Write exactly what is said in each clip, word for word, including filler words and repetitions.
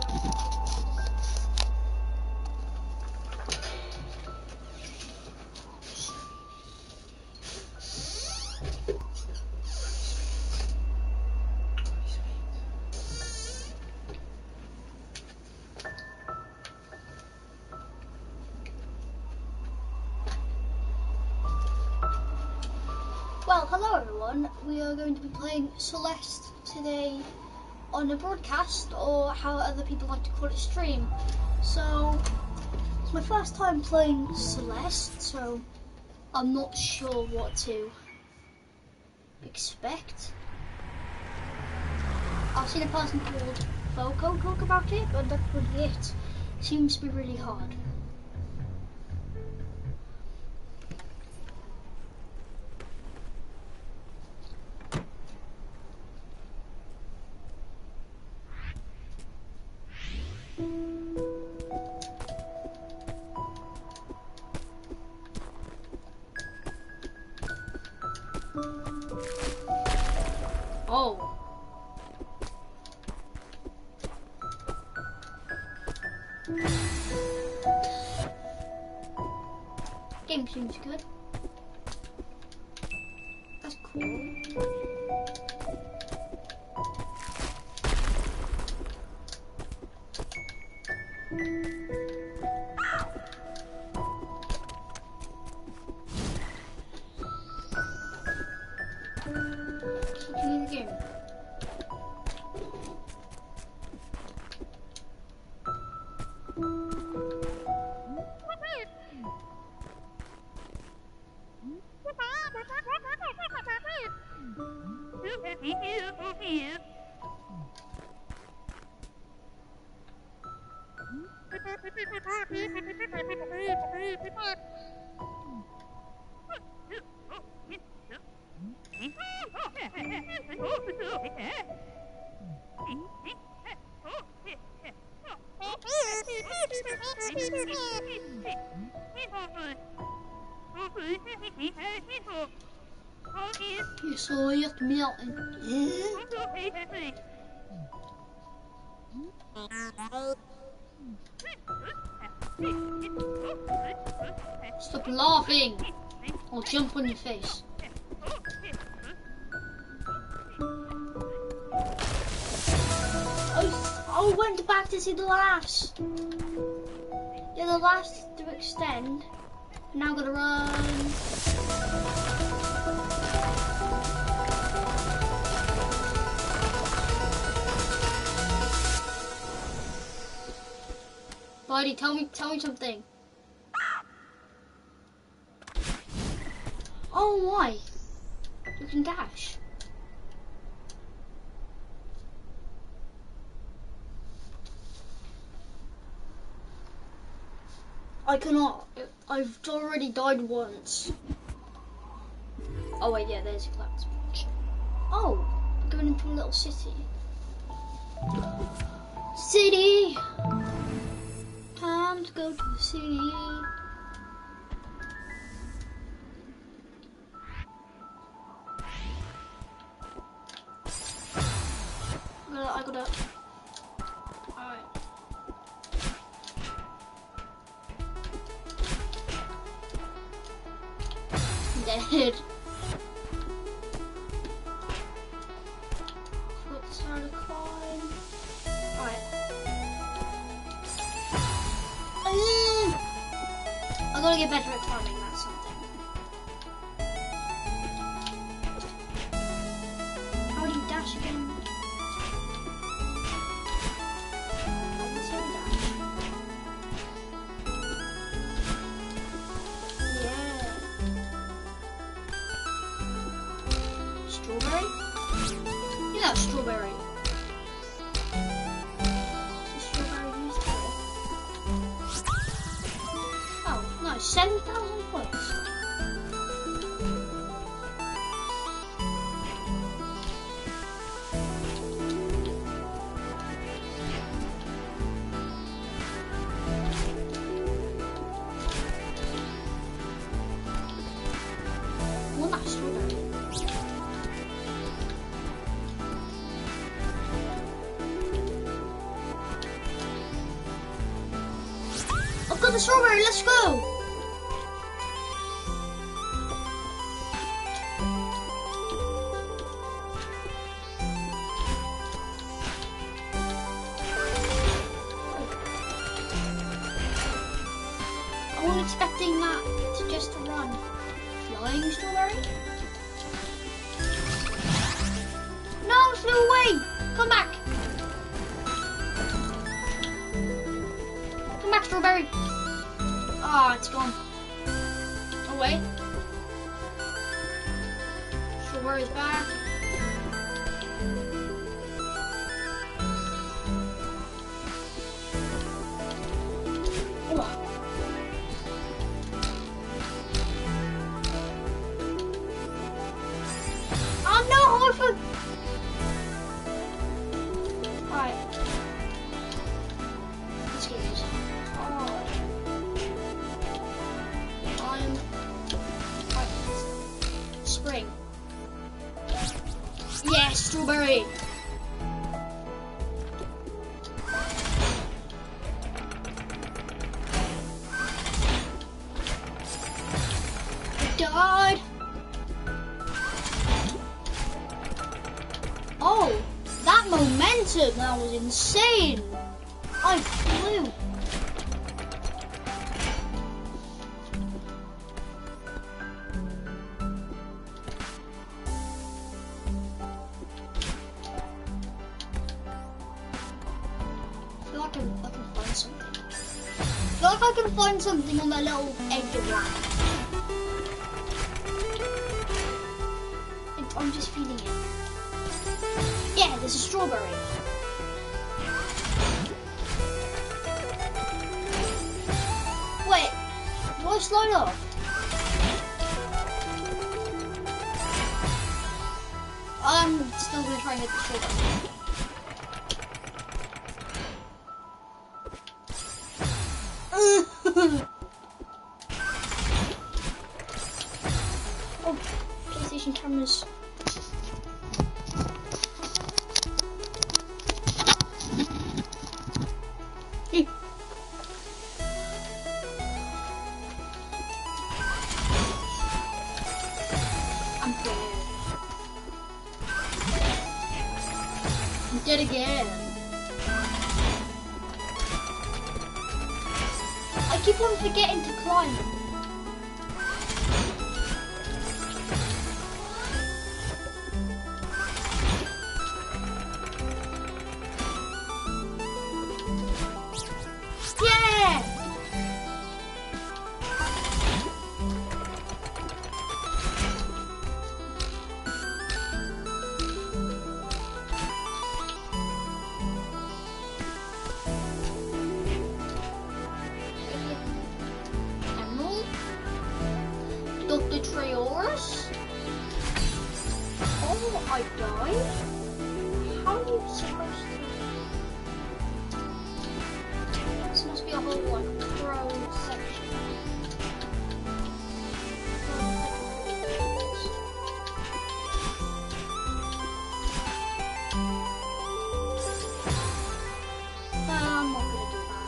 Well, hello everyone. We are going to be playing Celeste today on a broadcast, or how other people like to call it, stream. So, it's my first time playing Celeste, so I'm not sure what to expect. I've seen a person called Foco talk about it, but that's really it. Seems to be really hard. Oh. Game seems good. That's cool. Continue the game. You saw it melting. Stop laughing! I'll jump on your face. Oh, I went back to see the last. Yeah, the last to extend. Now gotta run. Buddy, tell me, tell me something. Oh, why? You can dash. I cannot. I've already died once. Oh wait, yeah, there's a collapse patch. Oh, we're going into a little city. City! Time to go to the city. I gotta, I gotta. Alright. Dead. What's how to climb? Alright. I gotta get better at climbing, that's something. How do you dash again? I can still dash. Yeah. Strawberry? You know strawberry. seven thousand points. One last strawberry. got the strawberry, let's go! I wasn't expecting that to just run. Flying strawberry? No, it flew away! Come back! Come back, strawberry! Ah, oh, it's gone. Oh wait. Strawberry's back. Oh. Oh no, Horford! Alright. Let's get this. Oh. I'm... Right. Spring. Yes, strawberry! Died! Oh, that momentum, that was insane. I flew. I feel like I, I can find something. I feel like I can find something on that little edge of land. I'm just feeling it. Yeah, there's a strawberry. Wait, do I slide off? I'm still gonna try and hit the strawberry. Oh, PlayStation cameras. Dead again. I keep on forgetting to climb. Yeah! Doctor Trayaurus? Oh, I died? How are you supposed to... This must be a whole, like, pro section. I'm not gonna do that.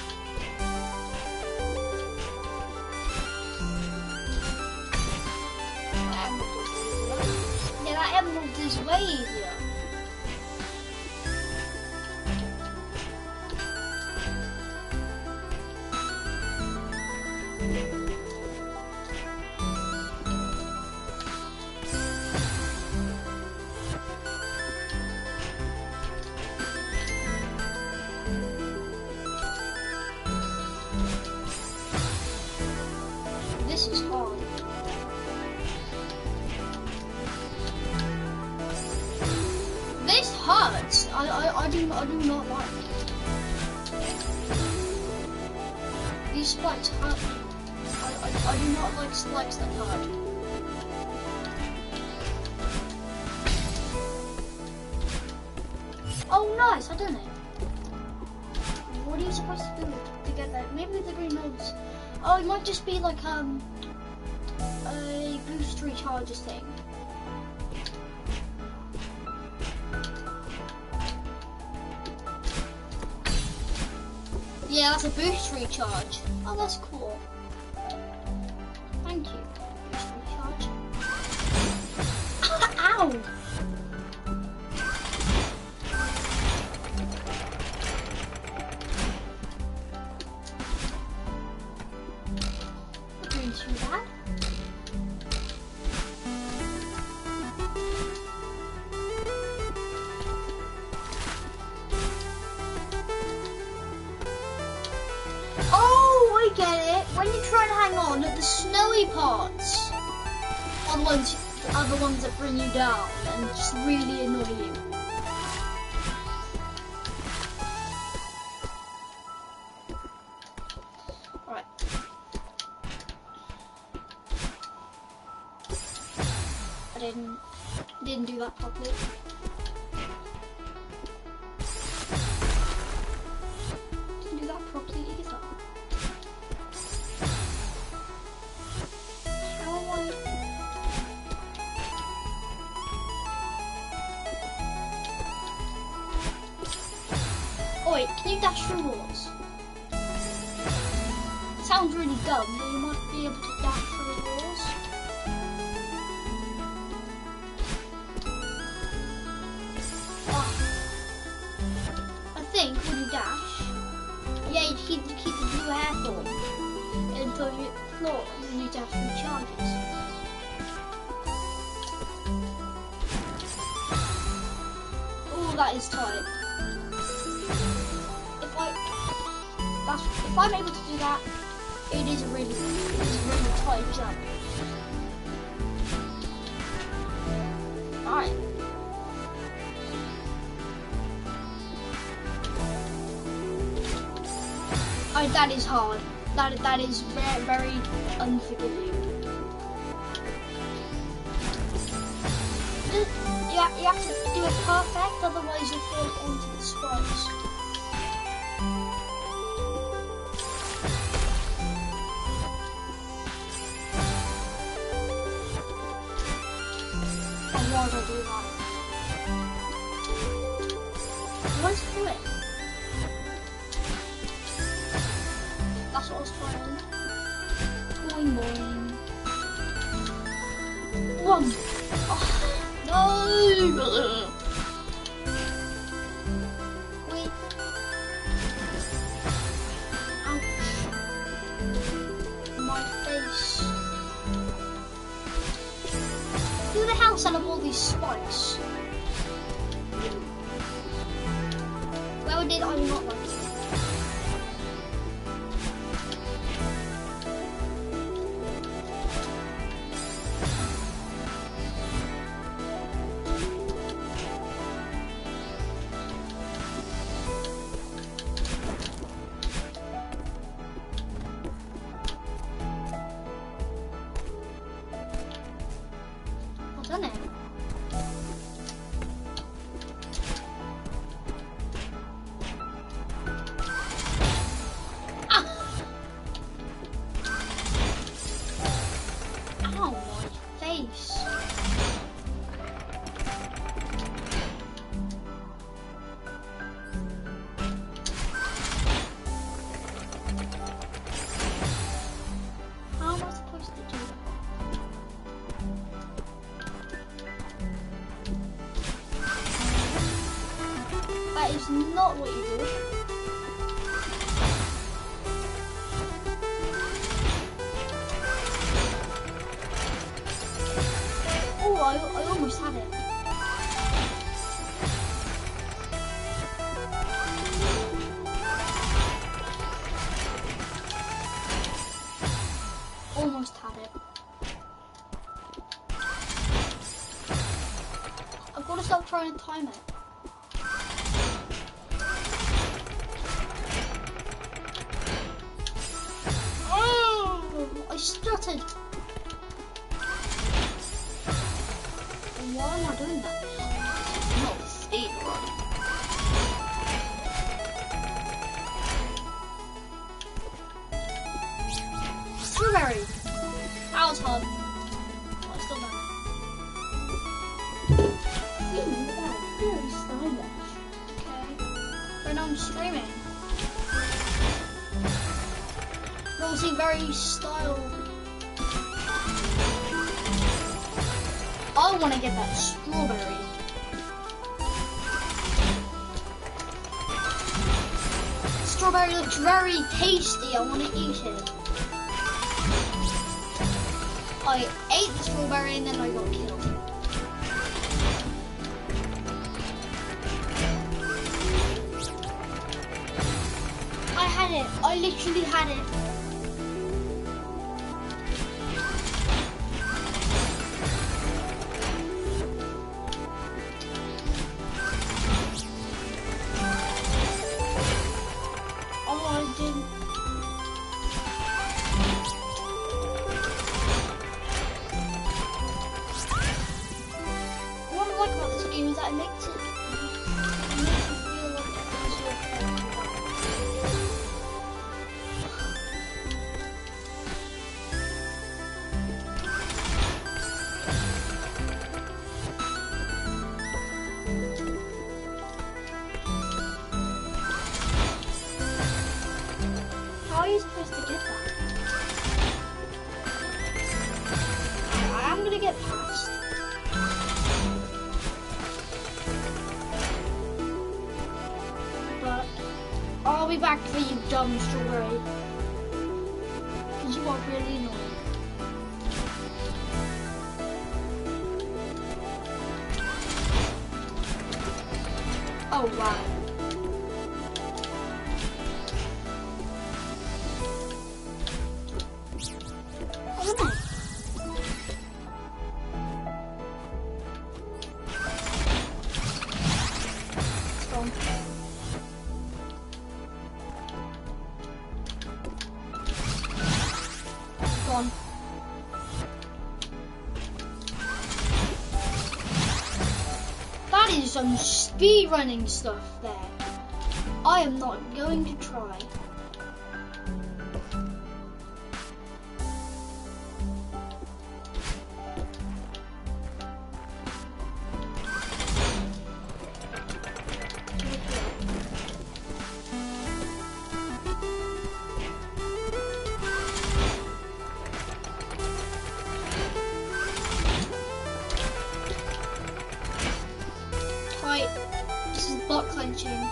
Yeah, that emerald is way easier. This is hard. This hurts. I, I, I do I do not like it. These spikes hurt me. I, I, I do not like spikes that hurt. Oh nice, I done it. What are you supposed to do to get that? Maybe the green nodes. Oh, it might just be like um a boost recharges thing. Yeah, that's a boost recharge. Oh, that's cool. Thank you. Boost recharge. Ow! Not doing too bad. Oh, I get it. When you try and hang on, the snowy parts are the ones are the ones that bring you down and just really annoy you. Right. I didn't didn't do that properly. Didn't do that properly either. How am I? Oh wait, can you dash through walls? Sounds really dumb, but you might be able to dash through walls. Oh. I think when you dash, yeah, you keep, you keep the blue hair thorn until you hit the floor, and then you dash recharges. Oh, that is tight. If I, that's, if I'm able to do that, it is a really, it is a really tight jump. Alright. Oh, that is hard. That that is very, very unforgiving. You have, you have to do it perfect, otherwise you'll fall onto the spikes. Why would I do that? Let's do it. That's what I was trying. Boing boing. One. Oh, no. Wait. Ouch. My face. Who the hell set up all these spikes? Where did I not like it? I've done it. Ow, my face. How am I supposed to do that? That is not what you do. Oh, I, I almost had it. Almost had it. I've got to stop trying to time it. Oh, I stuttered. Why am I doing that? Not the speed run. Strawberry. That was hard. Oh, I still done it. Ooh, that's very stylish. Okay. When I'm streaming. obviously very style. I want to get that strawberry. Strawberry looks very tasty. I want to eat it. I ate the strawberry and then I got killed. I had it. I literally had it. How are you supposed to get that? I am gonna get past. But I'll be back for you, dumb strawberry. Because you are really annoying. Oh wow. Gone. That is some speed running stuff there. I am not going to try. This is butt clenching.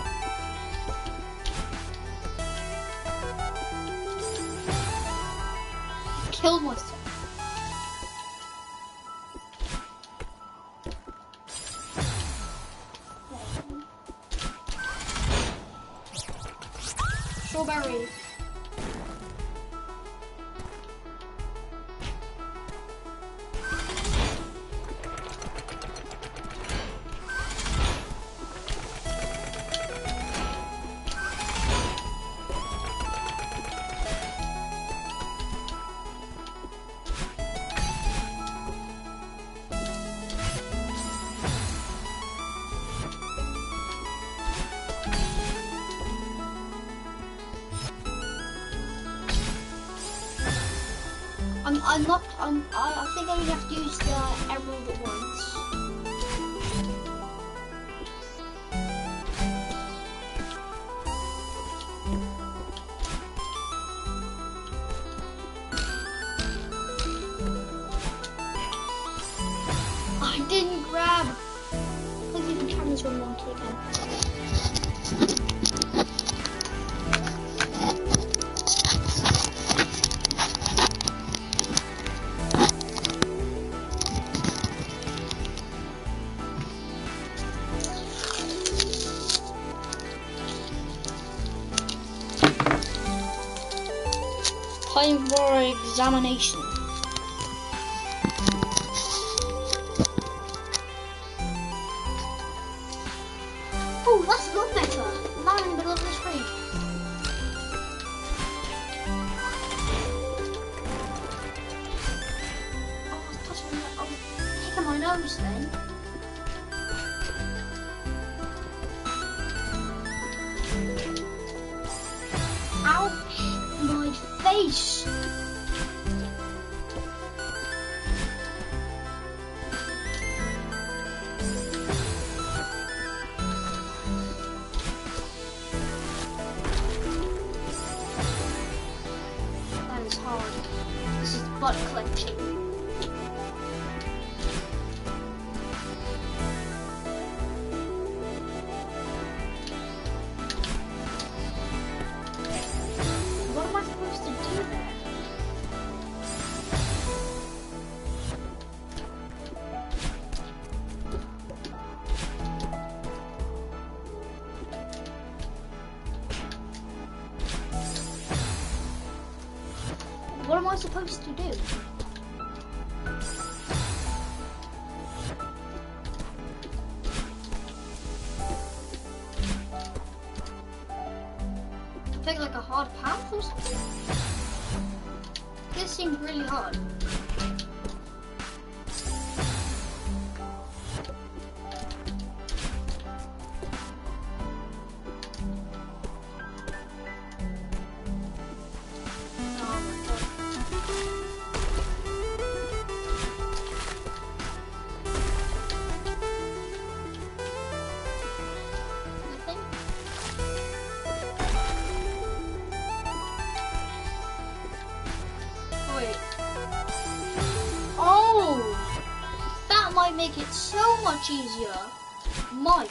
Killed myself. Strawberry. I'm, I'm not, I'm, I, I think I only have to use the emerald at once. I didn't grab. Please leave the cameras on one again. Time for examination. Oh, that's a lot better. Now in the middle of the screen. Oh, I was touching my, I was picking my nose then. Ouch, my face. butt clenching. What am I supposed to do there? What am I supposed to do? Take like a hard path or something? This seems really hard. Make it so much easier. Might.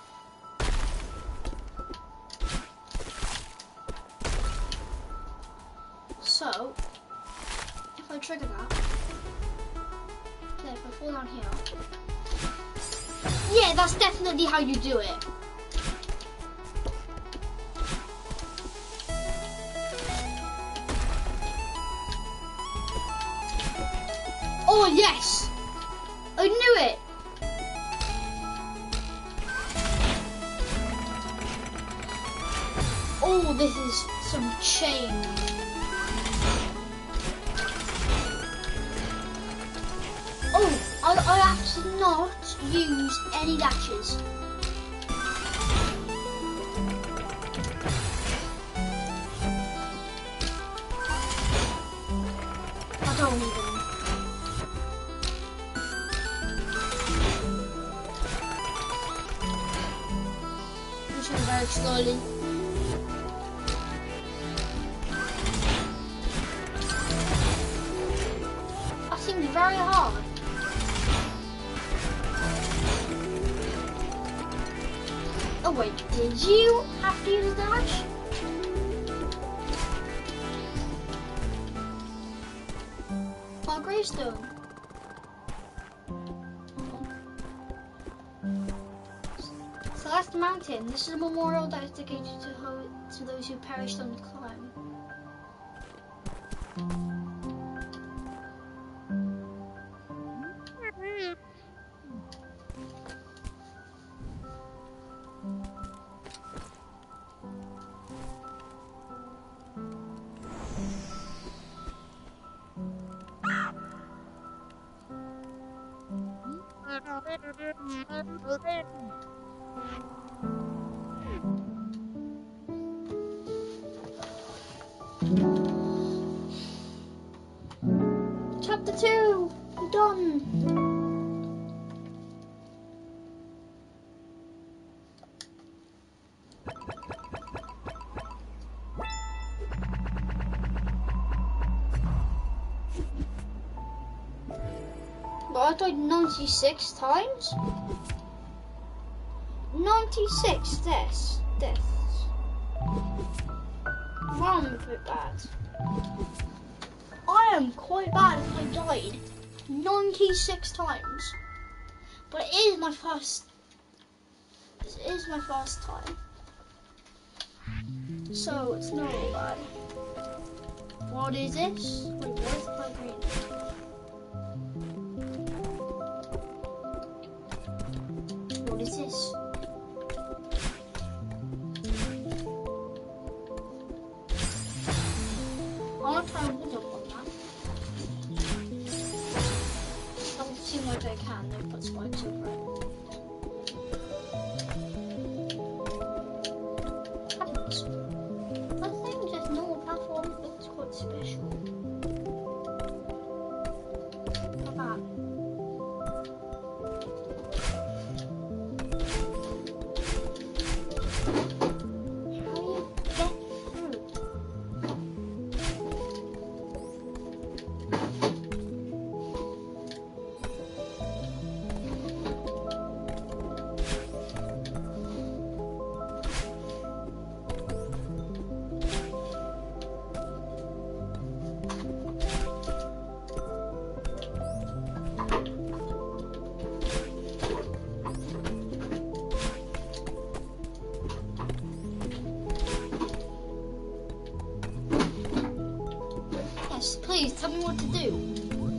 So, if I trigger that, then if I fall down here, yeah, that's definitely how you do it. Oh yes! I knew it! Oh, this is some chain. Oh, I, I have to not use any dashes. I don't even. Very slowly. That seems very hard. Oh wait, did you have to use a dash? My gravestone. Celeste Mountain. This is a memorial that is dedicated to, ho to those who perished on the climb. Chapter two, done. But I died ninety-six times? ninety-six deaths. Deaths. Wow, I'm a bit bad. I am quite bad if I died ninety-six times. But it is my first. This is my first time. So it's not all bad. What is this? Wait, where's the plug green? What is this? I want to try and look on that. I'll see what I can, then put spikes over it. Happens. I think just normal platform looks quite special. Like that. How do you get through? Celeste, please tell me what to do.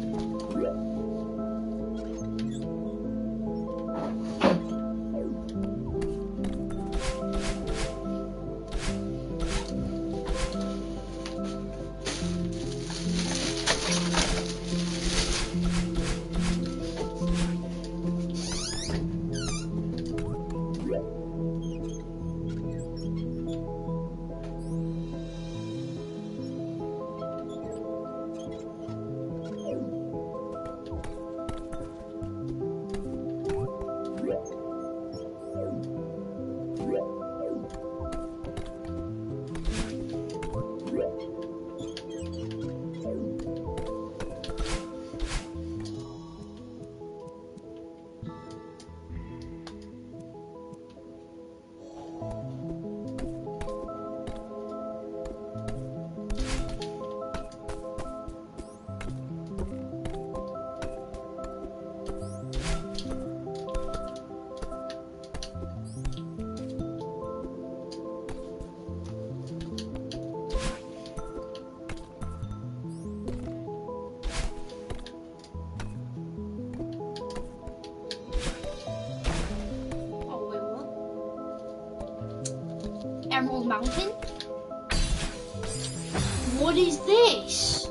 Emerald Mountain? What is this?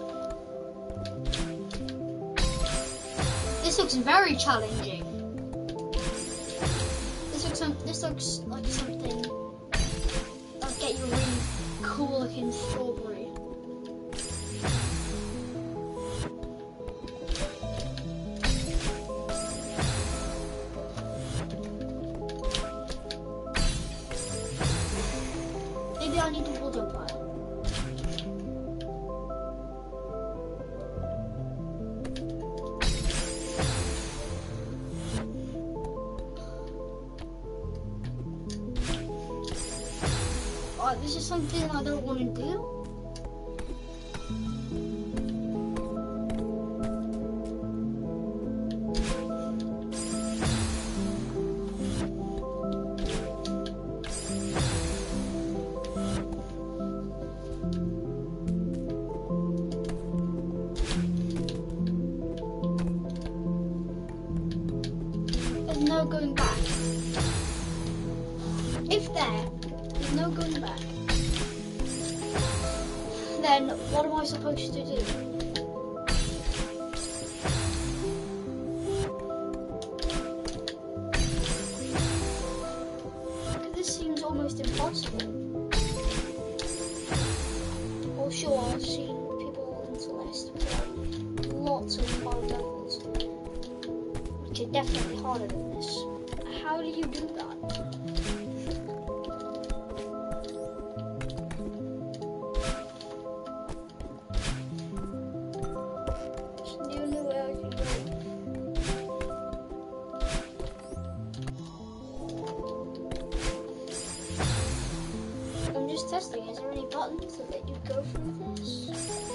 This looks very challenging. This looks some, this looks like something that'll get you a really cool looking strawberry. Maybe I need to build a pile. Oh, this is something I don't want to do. There's no going back. If there, there's no going back, then what am I supposed to do? This seems almost impossible. Well, sure, I've seen people in Celeste with lots of hard levels, which are definitely harder than this. How do you do that? I'm just testing. Is there any buttons that let you go through this?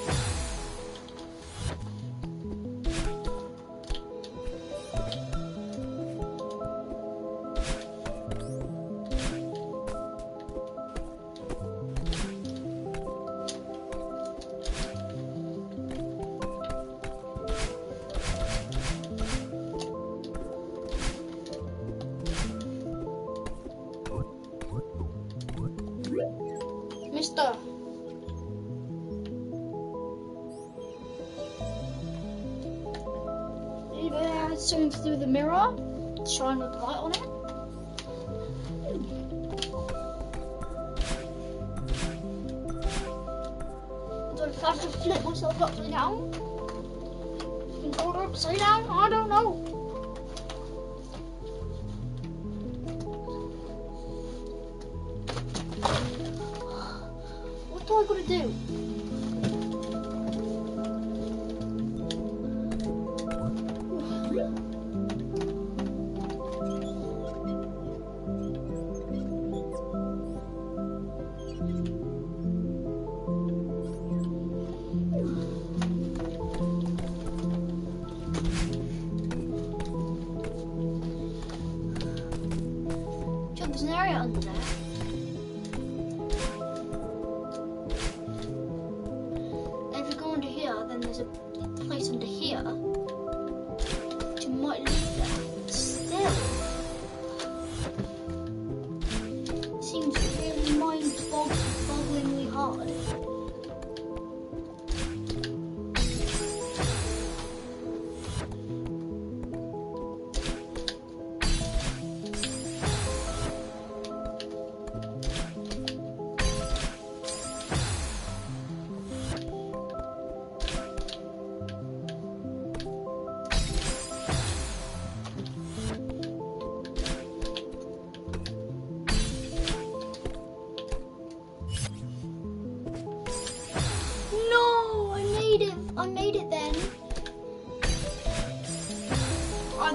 Mister. Maybe I had something to do with the mirror, shine the light on it. Do I have to flip myself upside down? Controller upside down? I don't know. What do I gotta do? There's an area under there.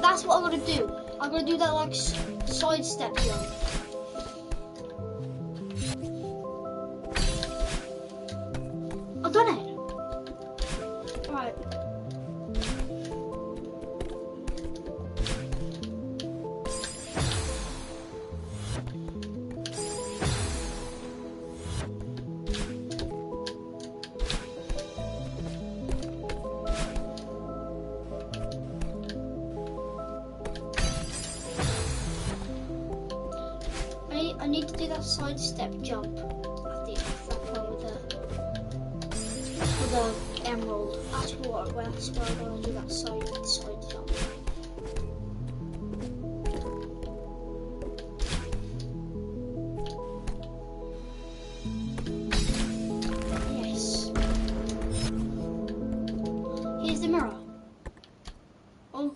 that's what I'm gonna do. I'm gonna do that like side step jump. I've done it. Right. I need to do that side step jump at the that point with the with the emerald. That's what that's where I'm gonna do that side side jump. Yes. Here's the mirror. Oh.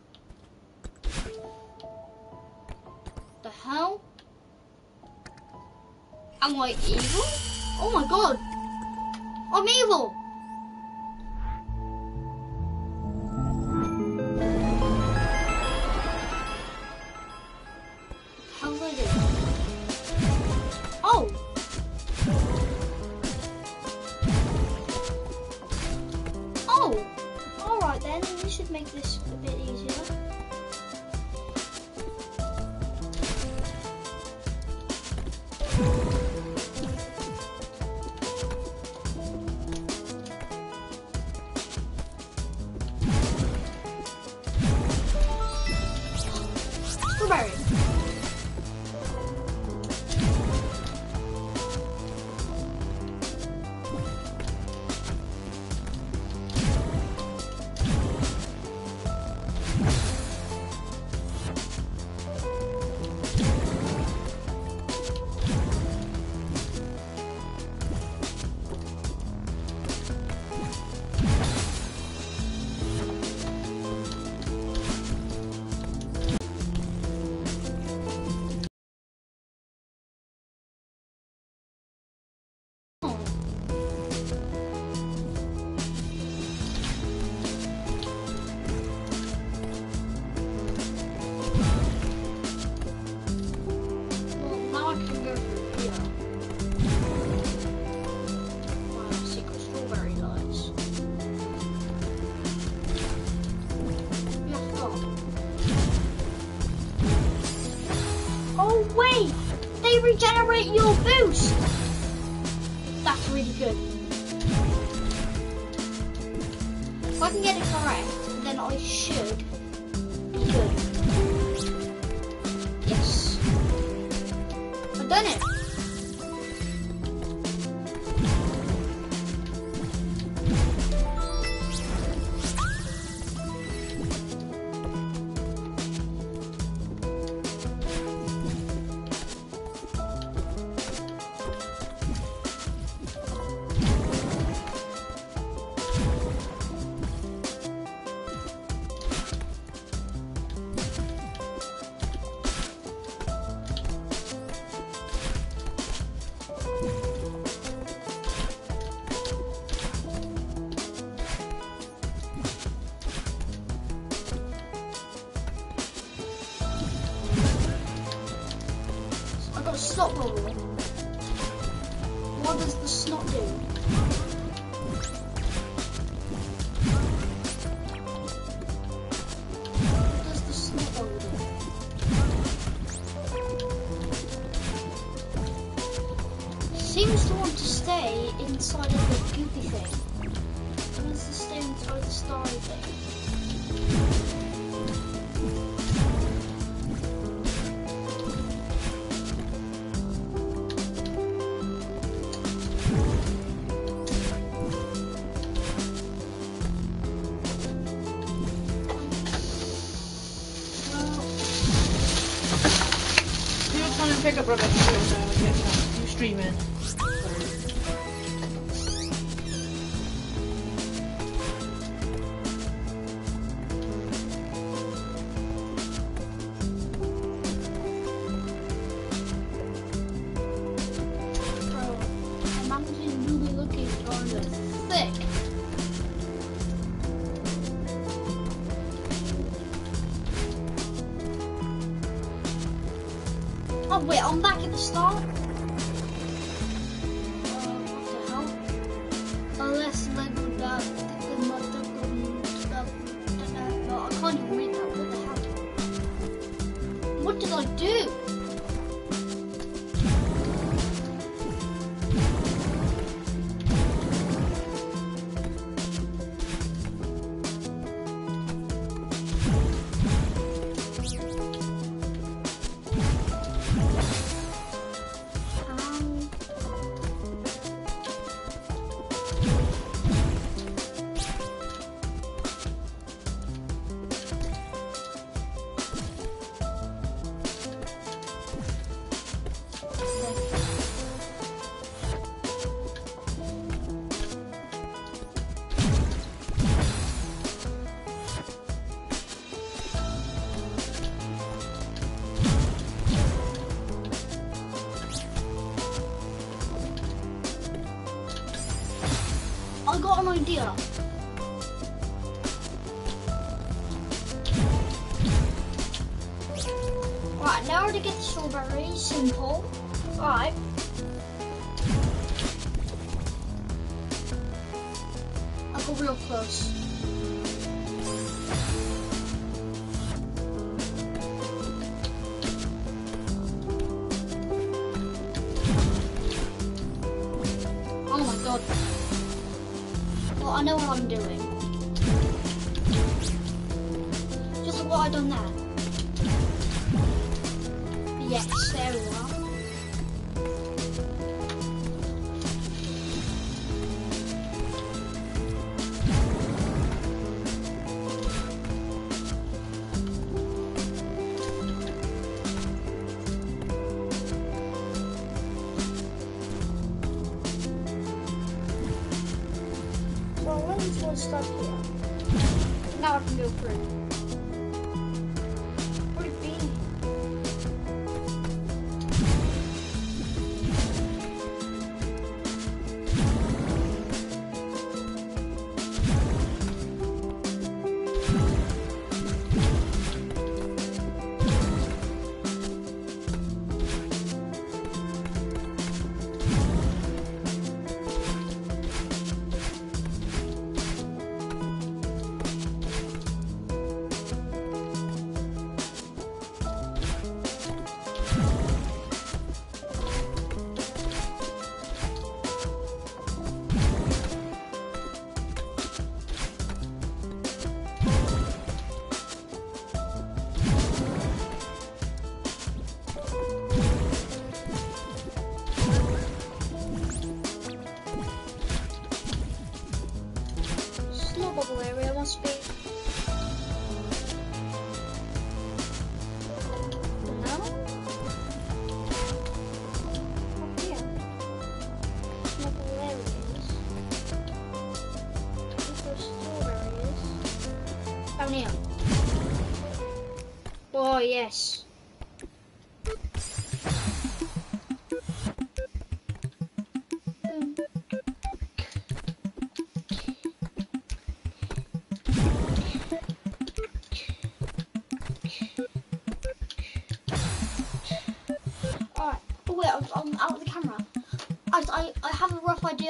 The hell? Am I evil? Oh my god! I'm evil! How did I do? Oh! Oh! Alright then, this should make this a bit easier. Strawberry. Wait! They regenerate your boost! That's really good. If I can get it correct, then I should be good. Yes. I've done it! Snot bubble. What does the snot do? What does the snot bubble do? Seems to want to stay inside of the goopy thing. It wants to stay inside the starry thing. Pick up Robert and get you streaming. Bro, the mountain really looking kind of thick. Oh wait, I'm back at the start. Uh, what the hell? Unless leveled up, the mother no, I can't even read that. What the hell? What did I do? I got an idea. Right, now to get the strawberries, simple. Right. I got real close. Oh my god. Well, I know what I'm doing. Just like what I done there. Yes, there we are. Well, let's go start here. Now I can go through. Where'd it be? Bubble area must be. No? Up here. Bubble areas. Little store areas. Down here. Oh, yes. Wait, I'm, I'm out of the camera. I, I, I have a rough idea.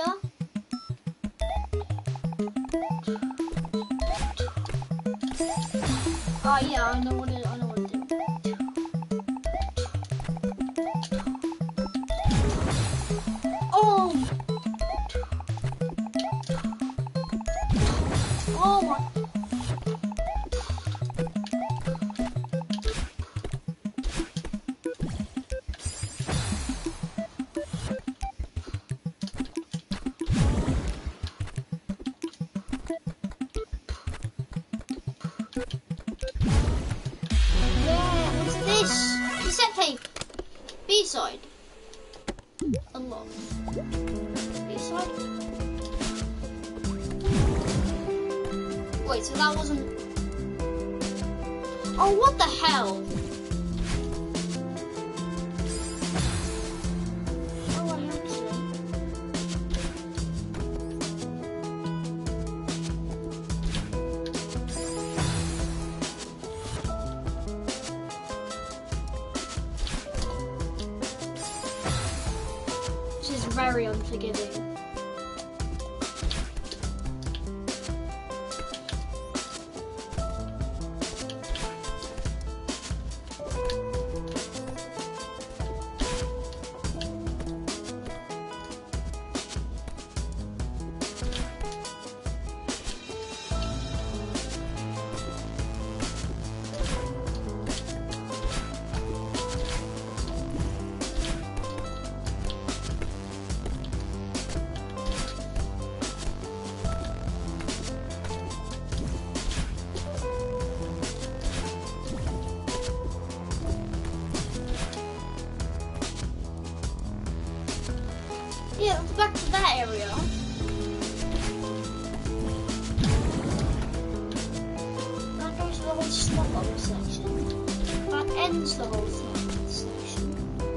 Oh yeah, I know what it, I know what to do. Oh! Oh my... Cassette tape. B-side. Unlocked. B-side. Wait, so that wasn't... Oh, what the hell? Oh, I actually... very unforgiving. Yeah, back to that area. That goes to the whole slot bubble section. That ends the whole slot bubble section.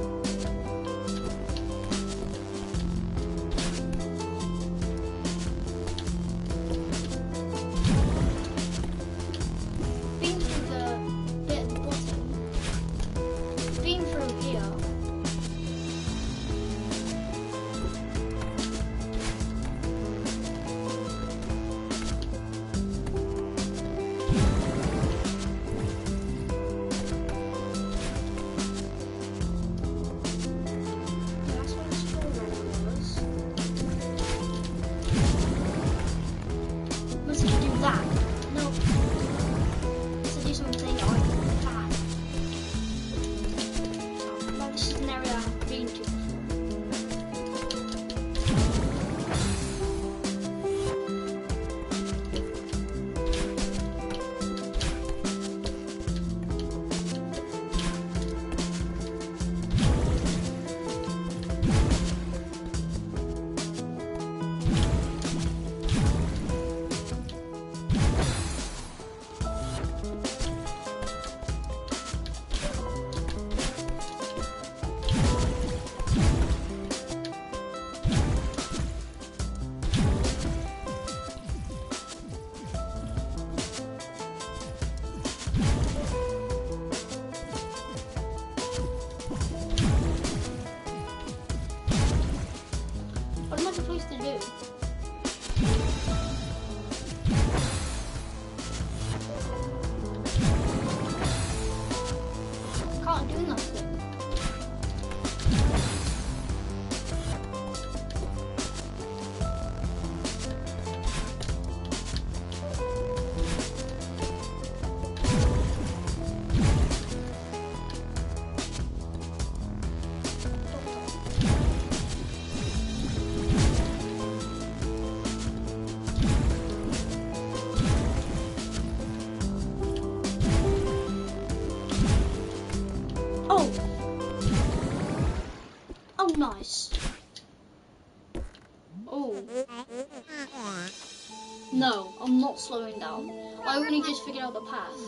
Been through the bit at the bottom. Been through here. Nice. Oh. No, I'm not slowing down. I only just figured out the path.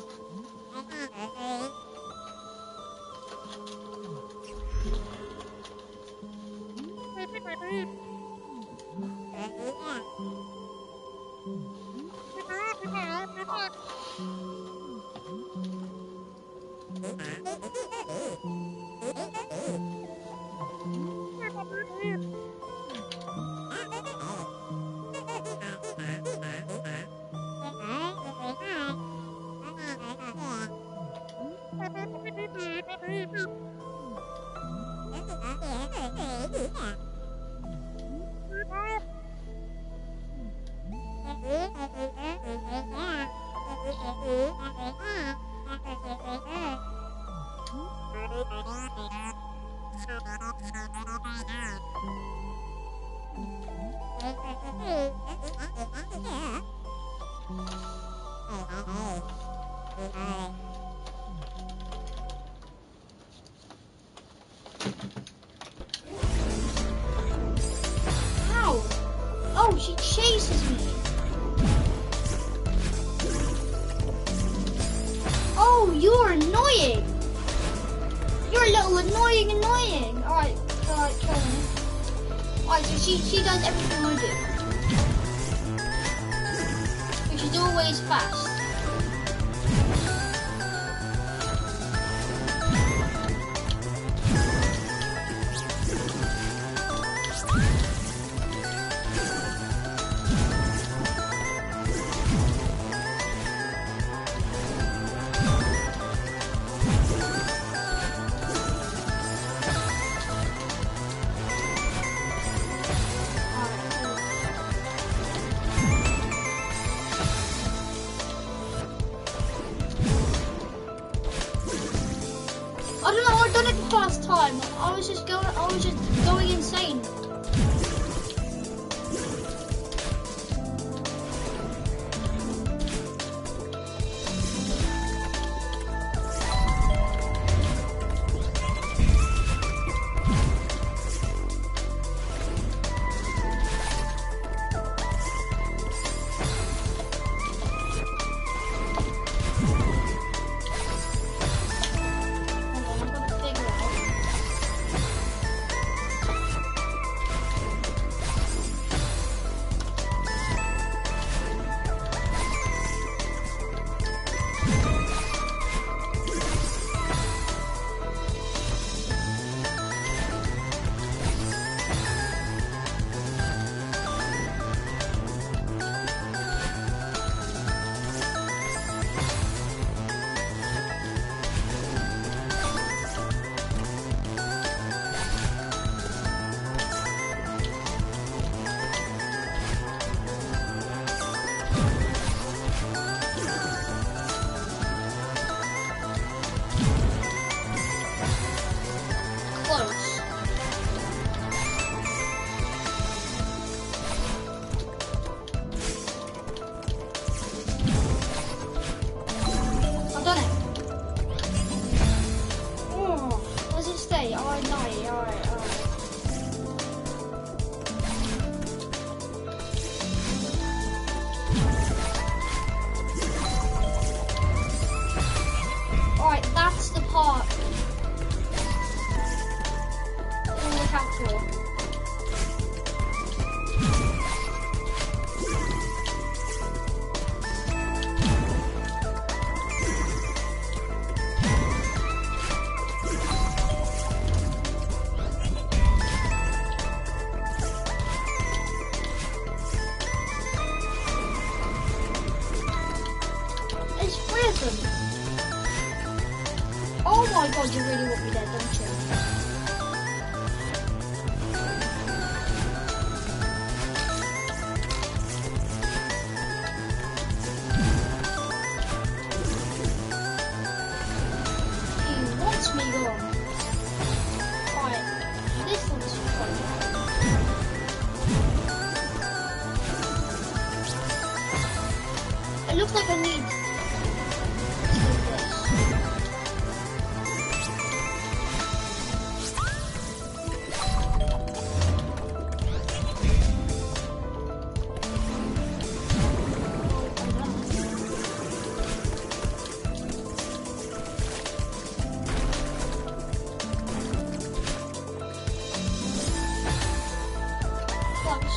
How? Oh, she chases me. Oh, you're annoying. You're a little annoying, annoying. Alright, alright, kill me. Alright, so she, she does everything I do. Which is always fast. awesome. Oh my god, you really want me there, don't you? He wants me gone. Right, this one's fun. It looks like I need to do this. Close.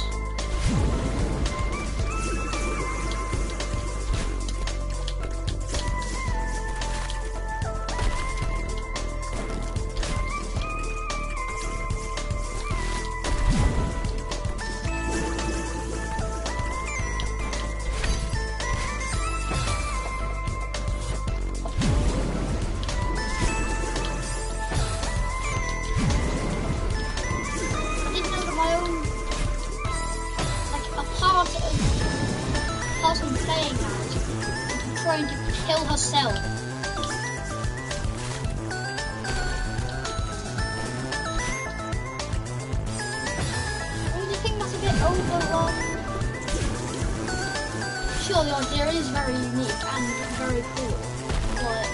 I didn't know that my own, like a part of the person playing as trying to kill herself. Don't you think that's a bit over? Um, sure, the idea is very unique and very cool, but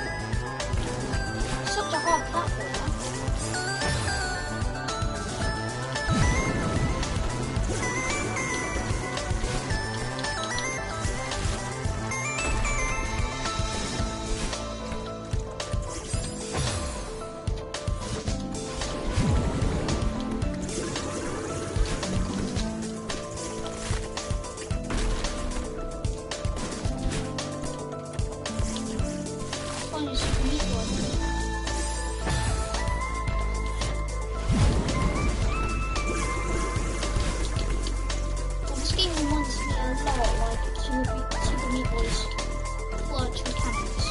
it's such a hard platform. Funny Super Meat Boy. Well, this game reminds me a lot like Super, Super Meat Boy's clutch mechanics.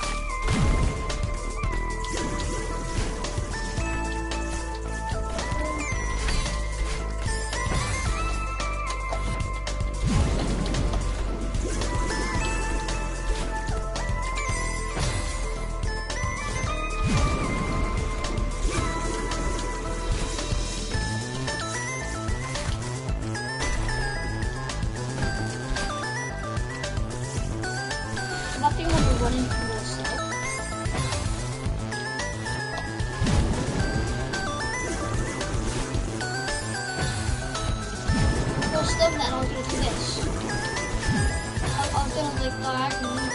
Nothing will be running from yourself. Well, still then I'll do this. I'll, I'll do like diagonal way.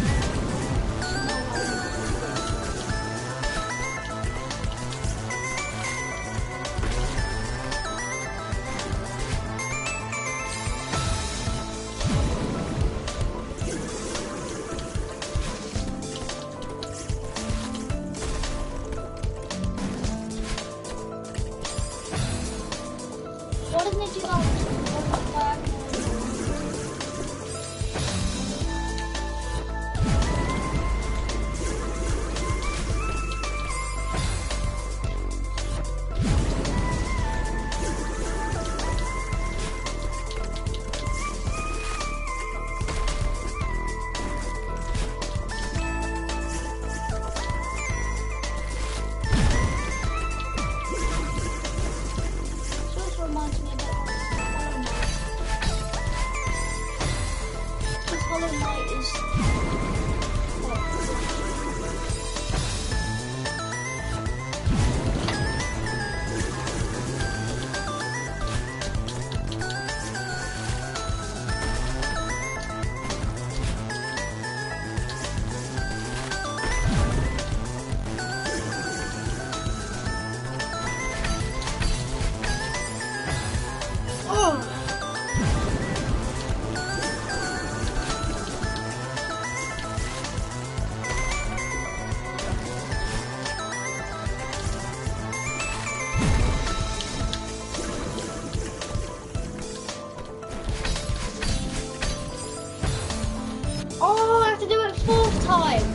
Why doesn't it do that with diagonal? So this reminds me a bit of Hollow Knight. Because time.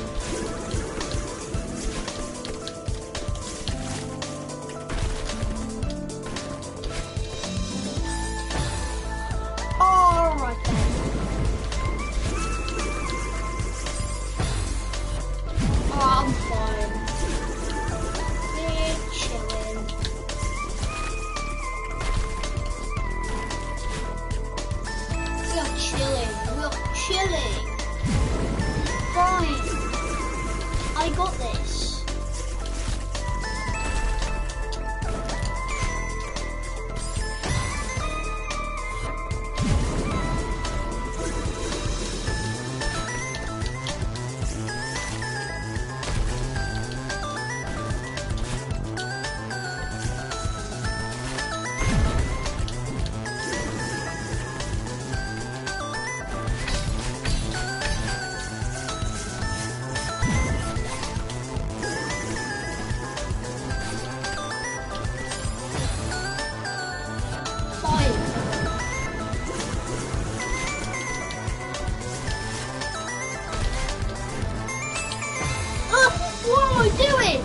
Alright then. Oh, I'm fine. We're chilling. We are chilling. We are chilling. Fine. I got this. What am I doing?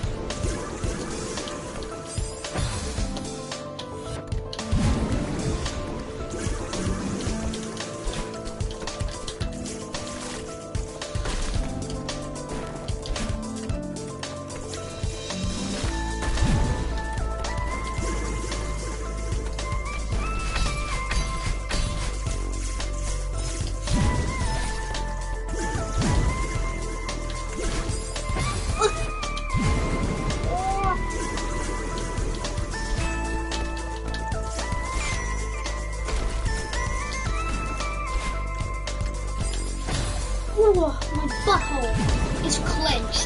Ooh, my butthole is clenched.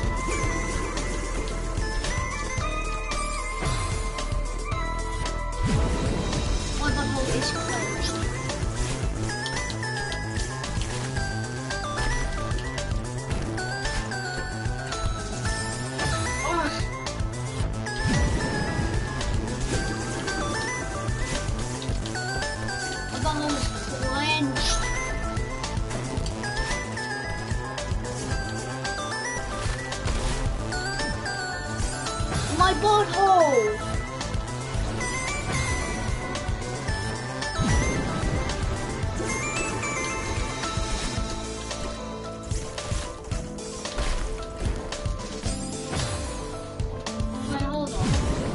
My butthole is clenched. Ugh. My butthole is clenched. My butthole! Wait, hold on.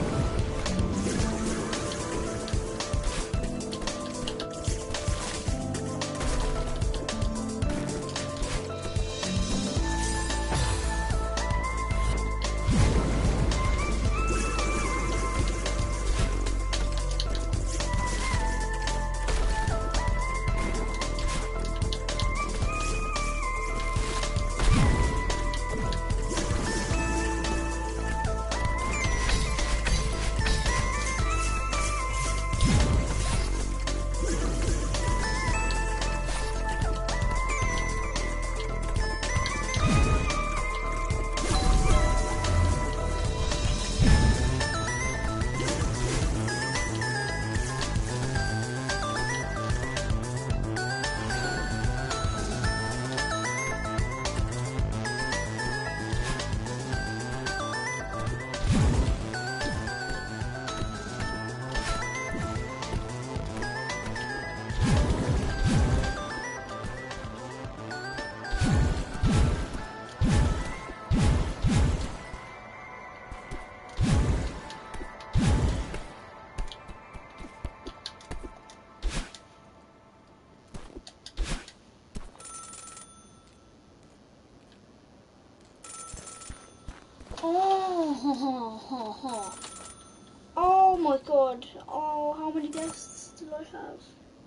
Oh, ho, ho, ho, ho. Oh my god. Oh, how many guests do I have?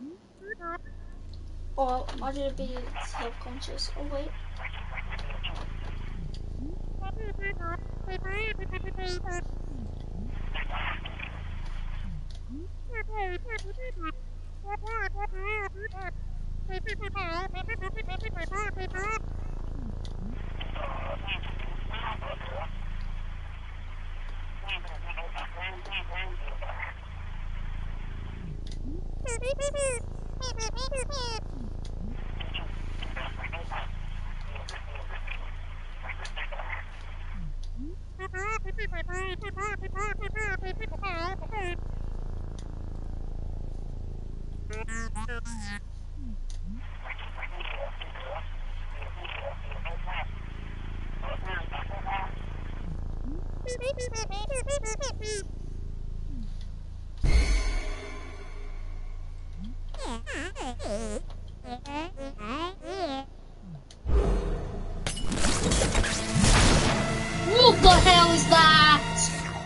Oh, I didn't be self-conscious. Oh, wait. What the hell is that?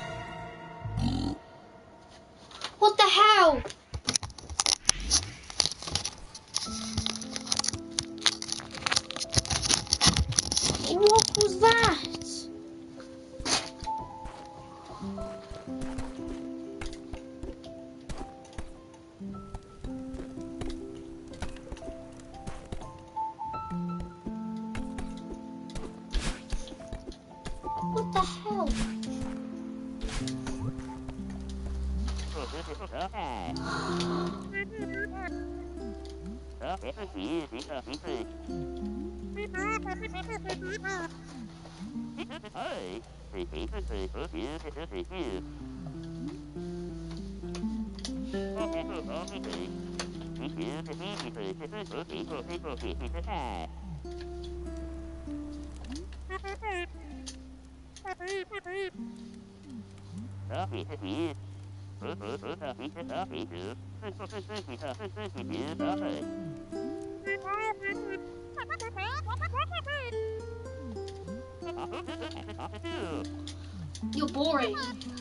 What the hell? What was that? What the hell? You're boring.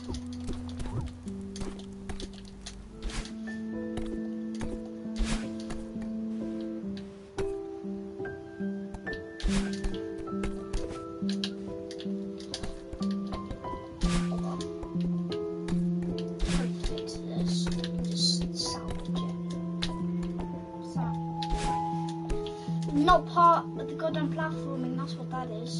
Not part of the goddamn platforming, that's what that is.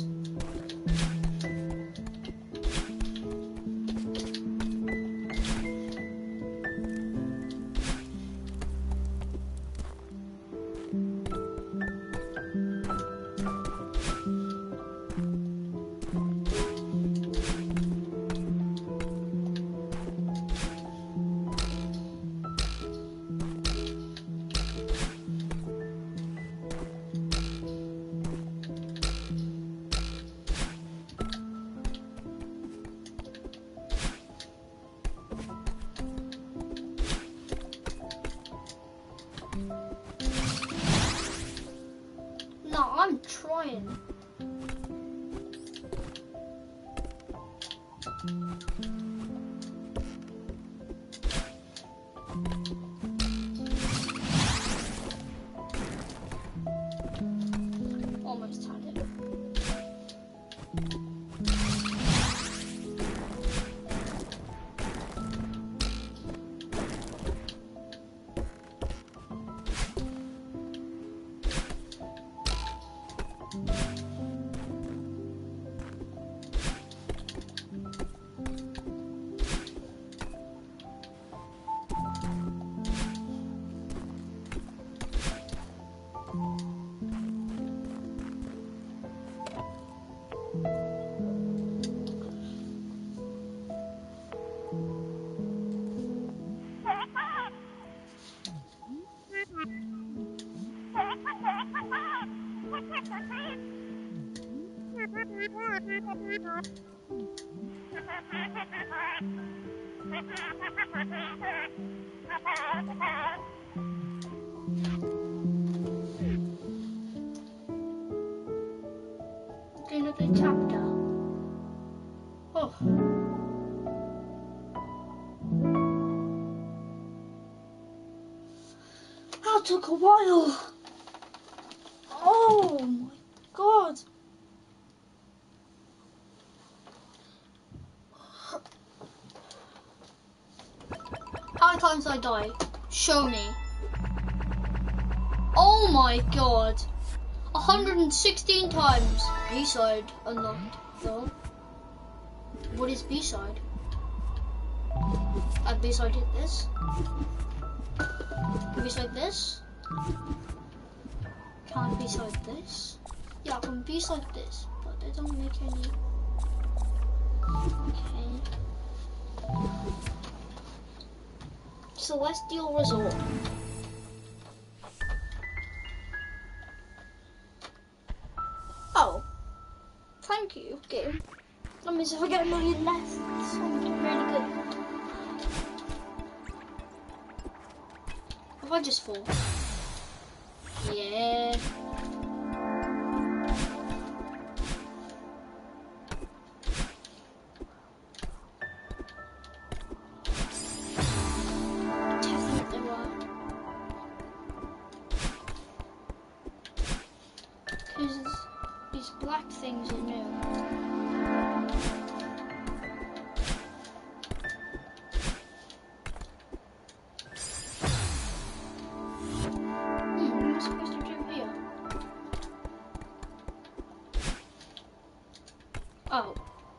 No, I'm trying. Almost had it. Another chapter. Oh. That took a while. Oh my god. How many times did I die? Show me. Oh my god. one hundred sixteen times. B-side unlocked. Though. What is B-side? At B-side hit this. Can B-side this? Can B-side this? Yeah, I can B-side this, but they don't make any. Celestial Resort. Oh, thank you, game. That means if I get a million left, I'm doing really good. If I just fall. Yeah. Definitely were. Because these black things are new. Oh.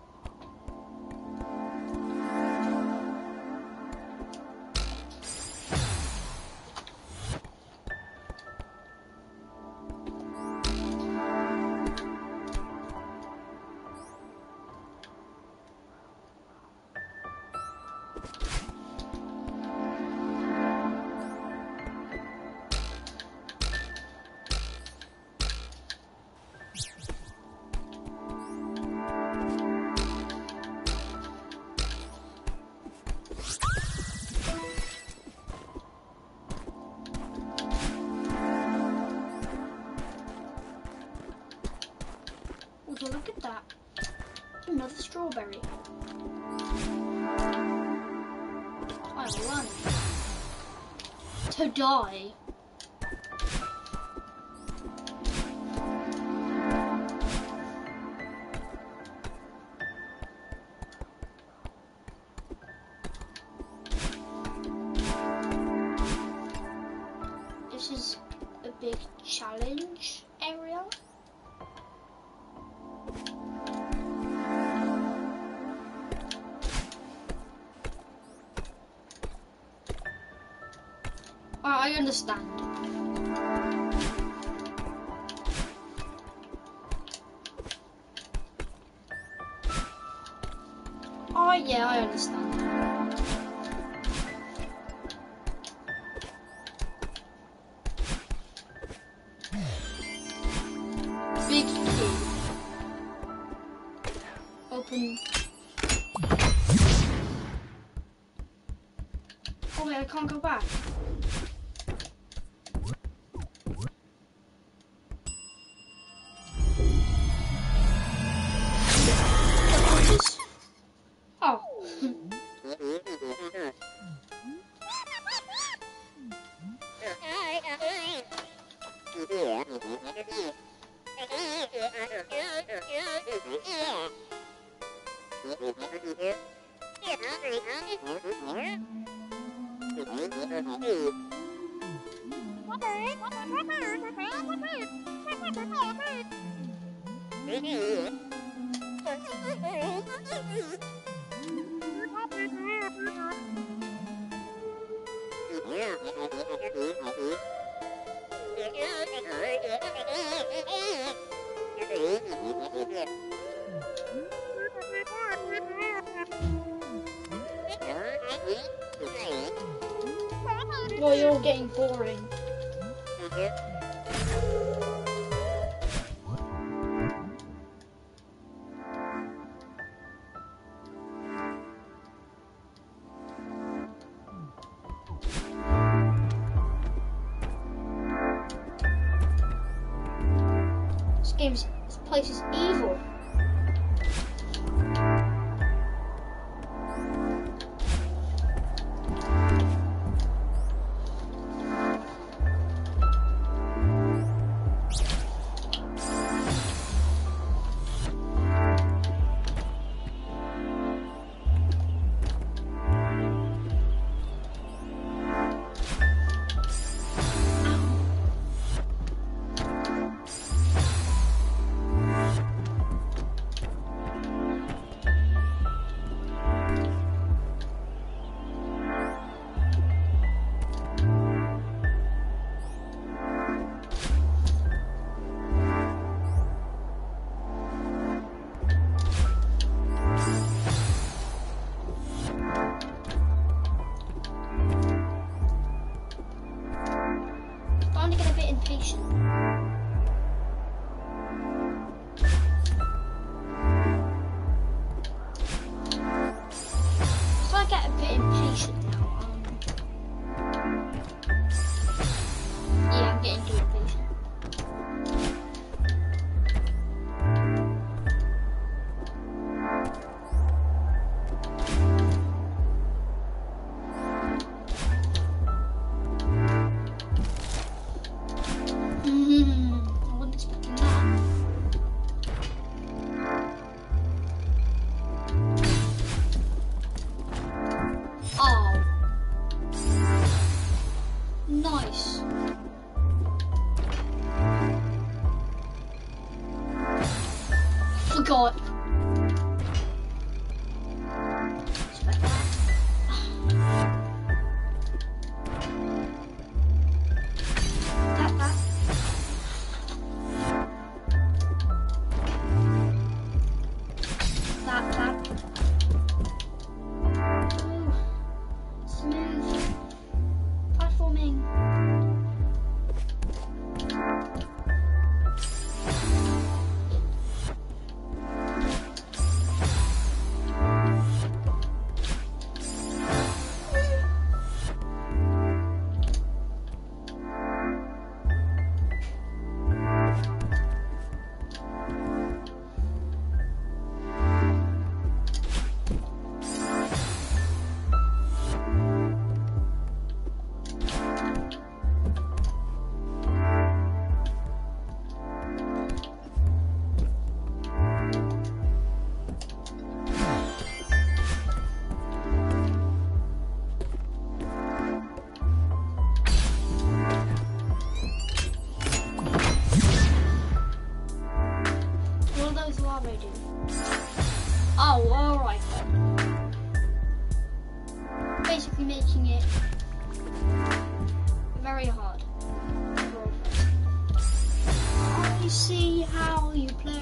Oh, look at that. Another strawberry. I run. To die. This is a big challenge area. I understand. Oh yeah, I understand. Big key. Open. Oh wait, I can't go back. Oh. Well, you're all getting boring. This game's, this place is evil. get impatient. So I get a bit impatient now. Um, yeah, I'm getting too impatient. Nice. Forgot. Expect that. That, that. That, that. Ooh. Smooth. Platforming. Oh, alright then. Basically making it very hard. I see how you play.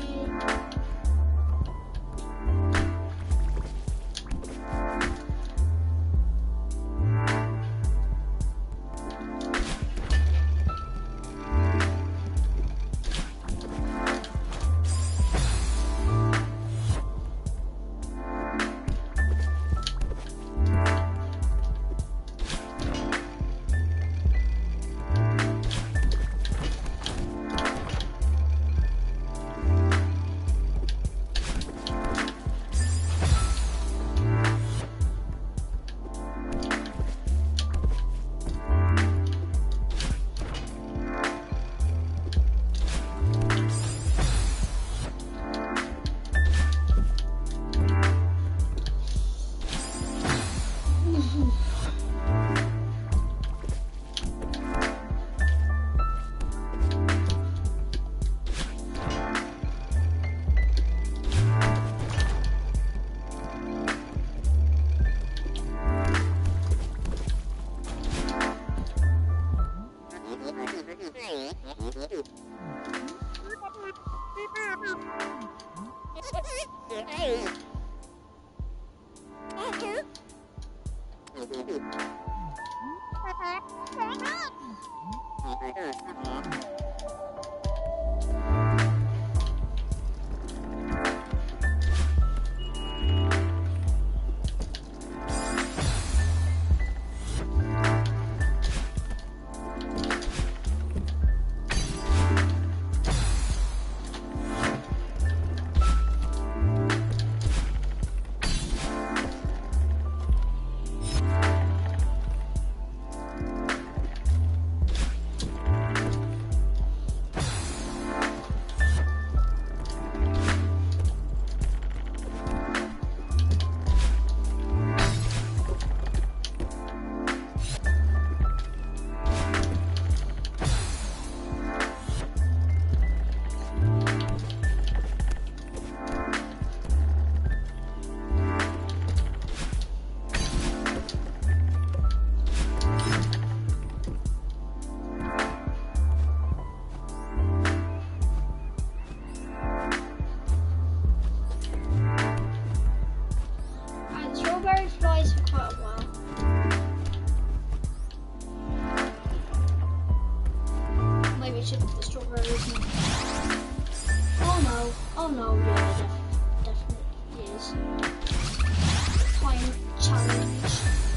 picture of the strawberry, isn't it? Oh no, oh no, yeah, def definitely is. Time challenge.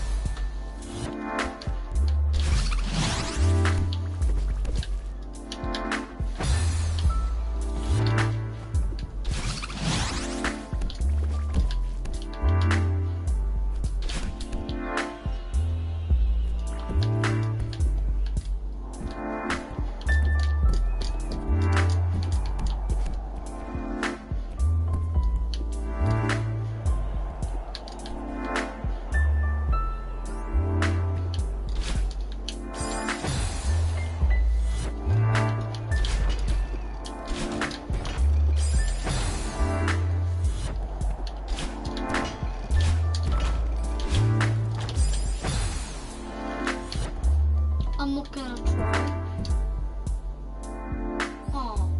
I'm not gonna try. Oh.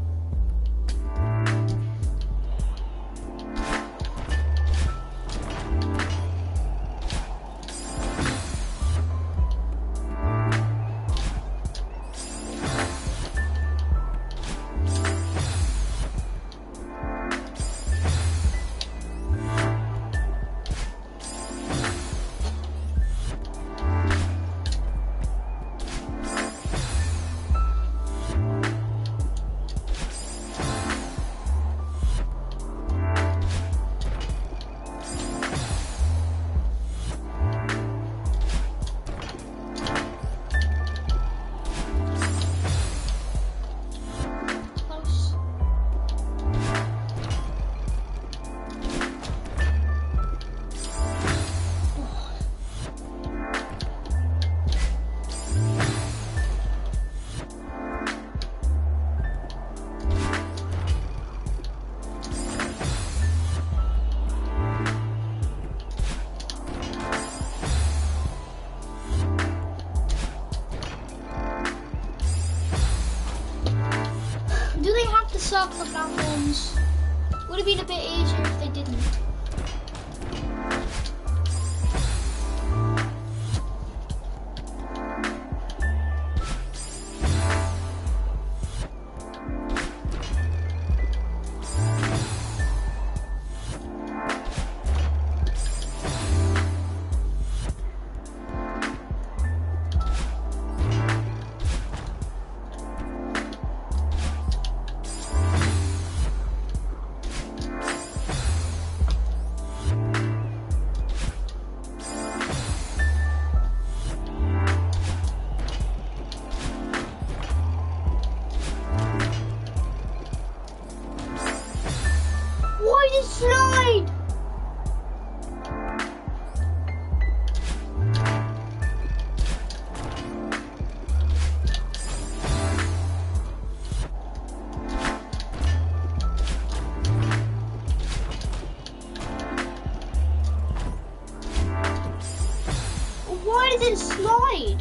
Do they have to circle the platforms? Would have been a bit easier if they didn't. Why did it slide? Why did it slide?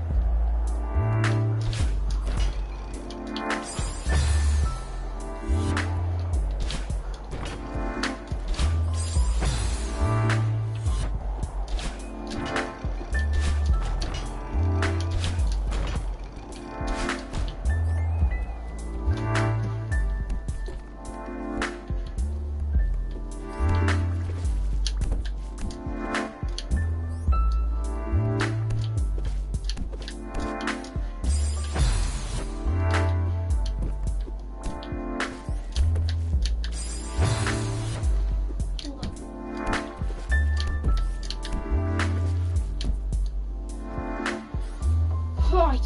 Right.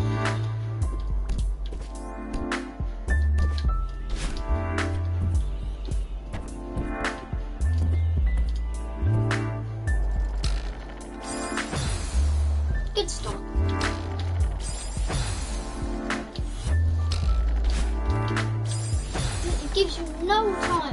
Good start. It gives you no time.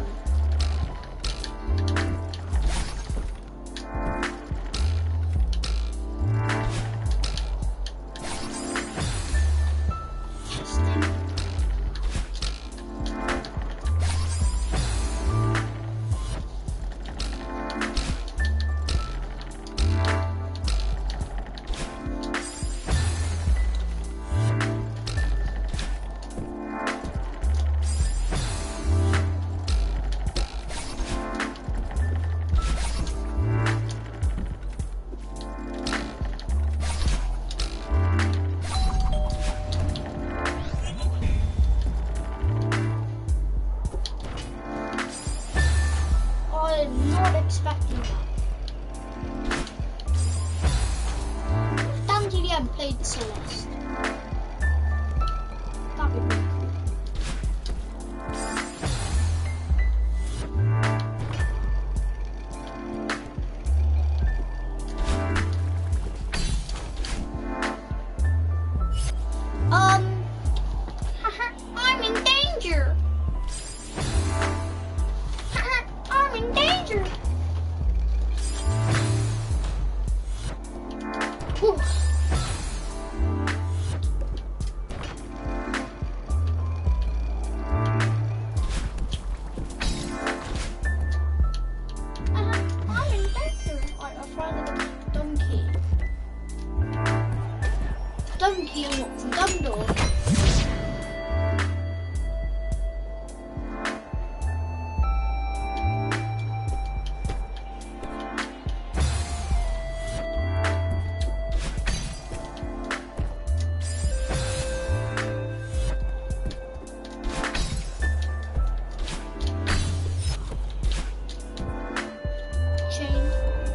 chest. That'd be pretty cool. Um, I'm in danger. I'm in danger. Whew. I'm in danger. Right, I'll try another donkey. Donkey unlocked from Dumbledore. Chain.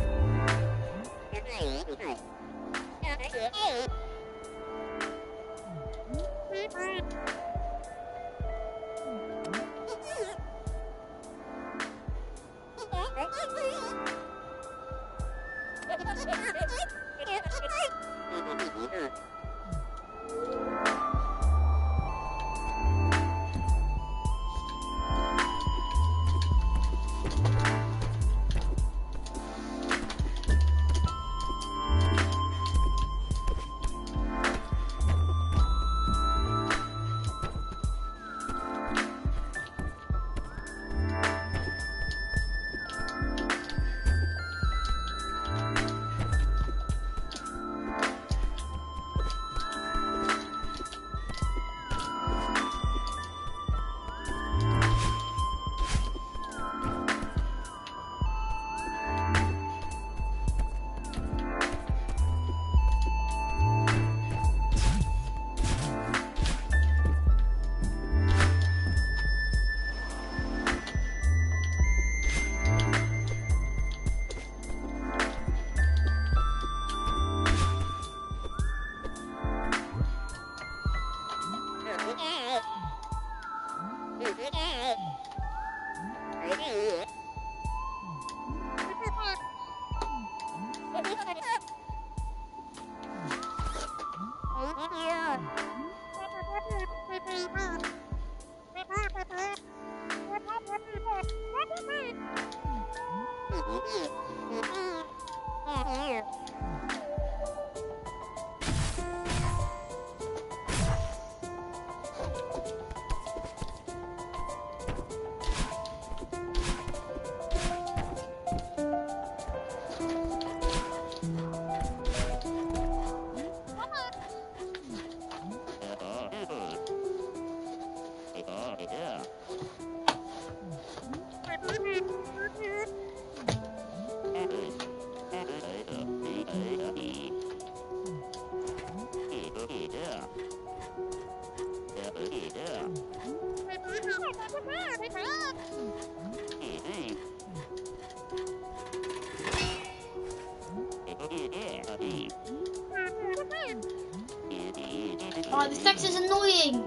Oh, this text is annoying.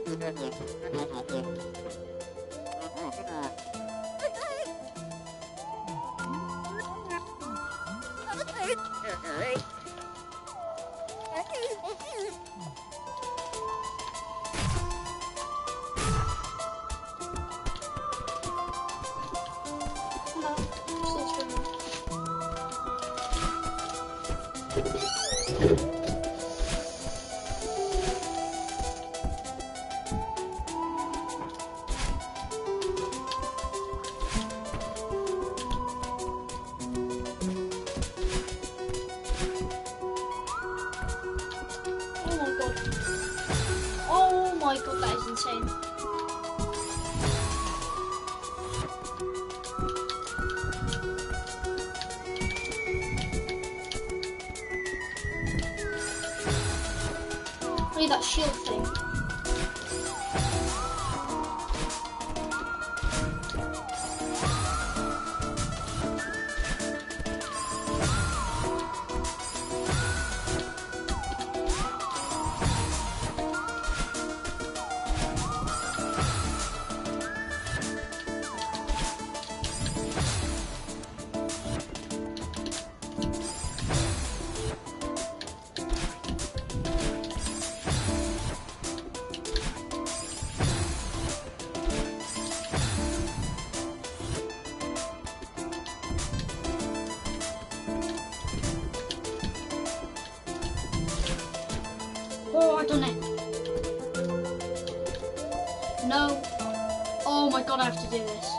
No, still swimming. Oh my god. Oh my god, that is insane. Look at that shield thing. Oh, I've done it. No. Oh my god, I have to do this.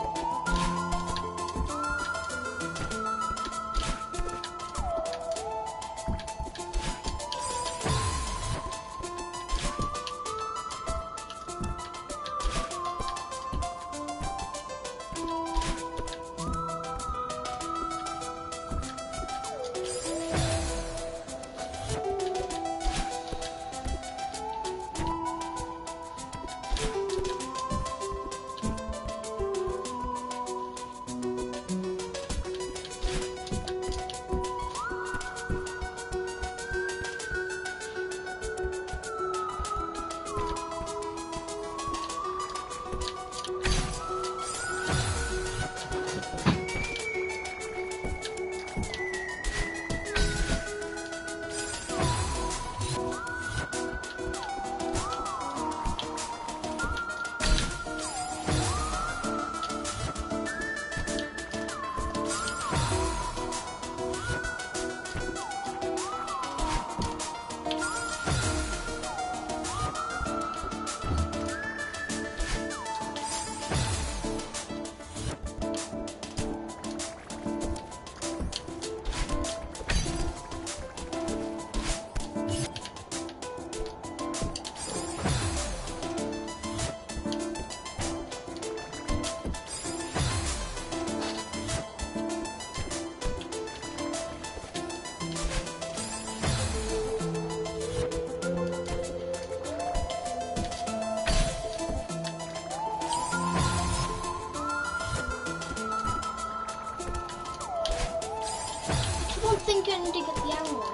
Thinking to get the emerald.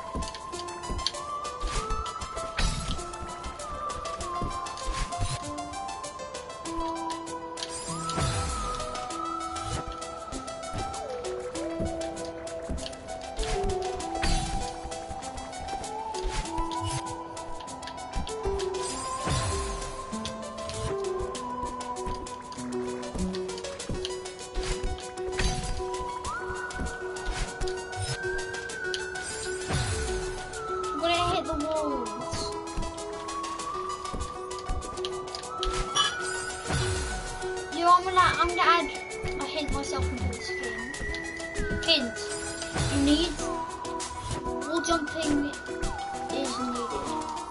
I'm gonna, I'm gonna add a hint myself into this game. Hint, you need, wall jumping is needed.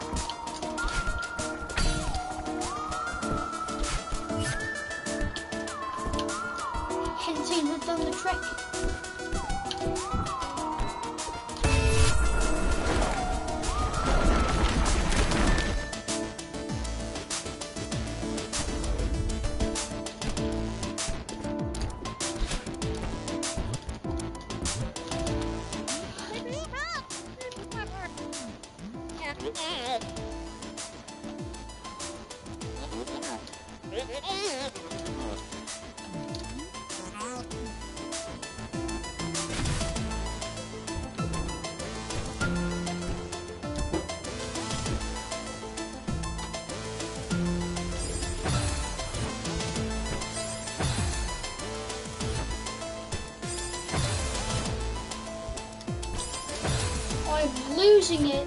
Hinting have done the trick. I'm losing it.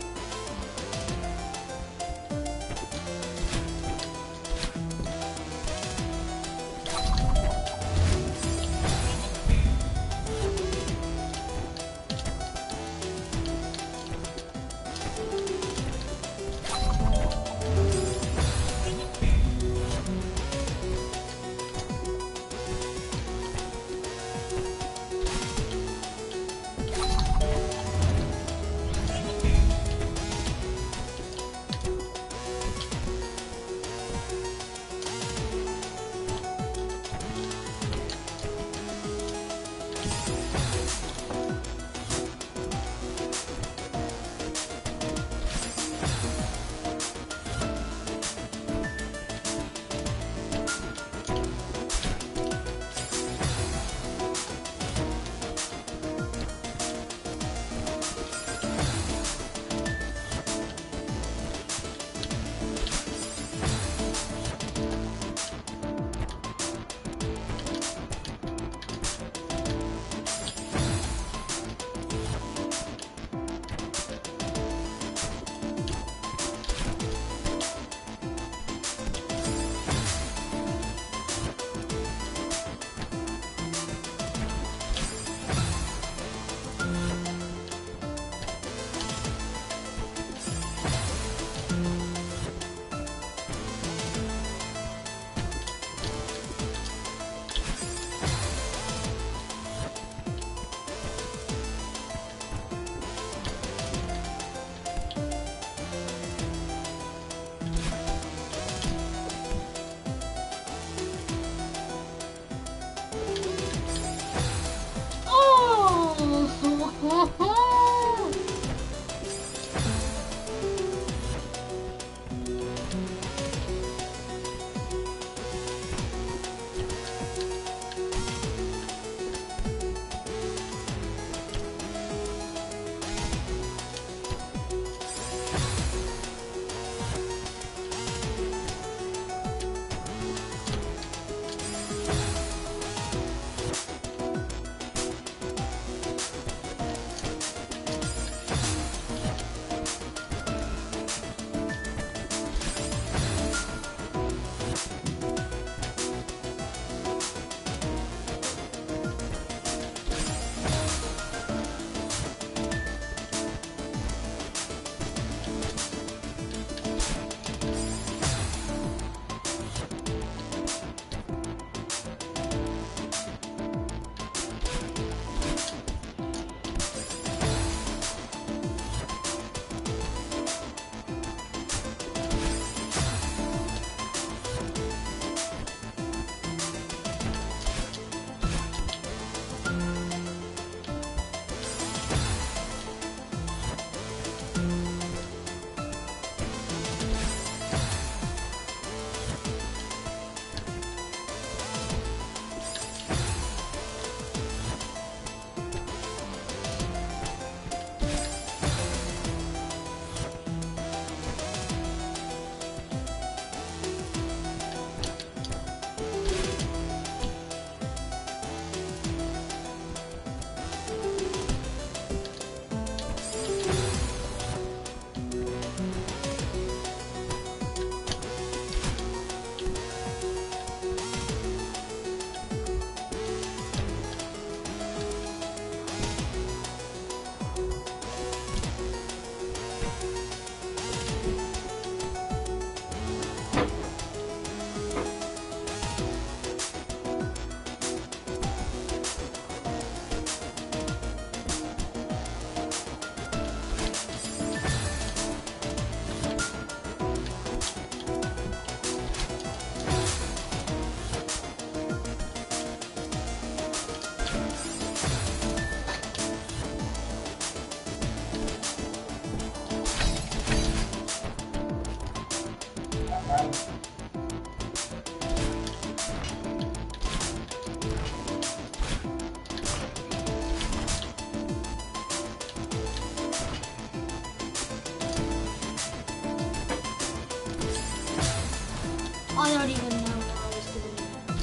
I don't even know what I was doing.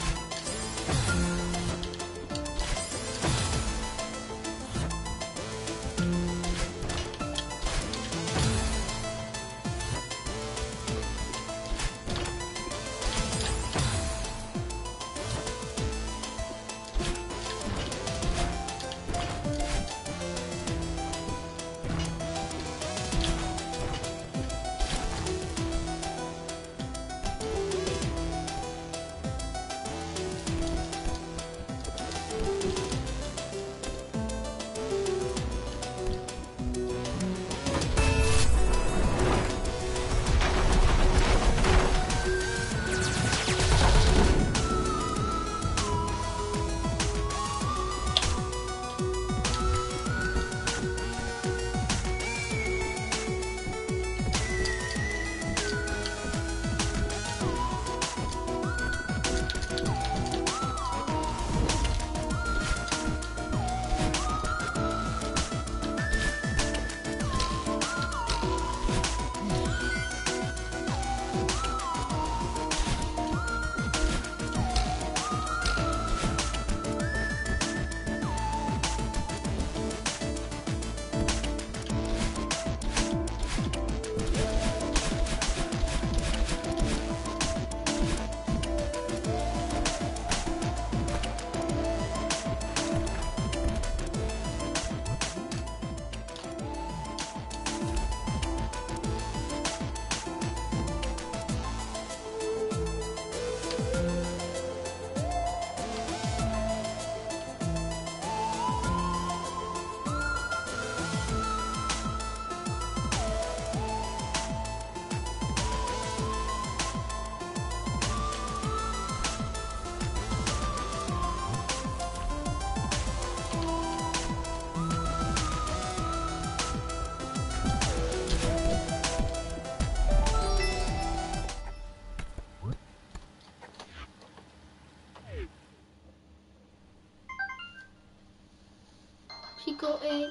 She got it.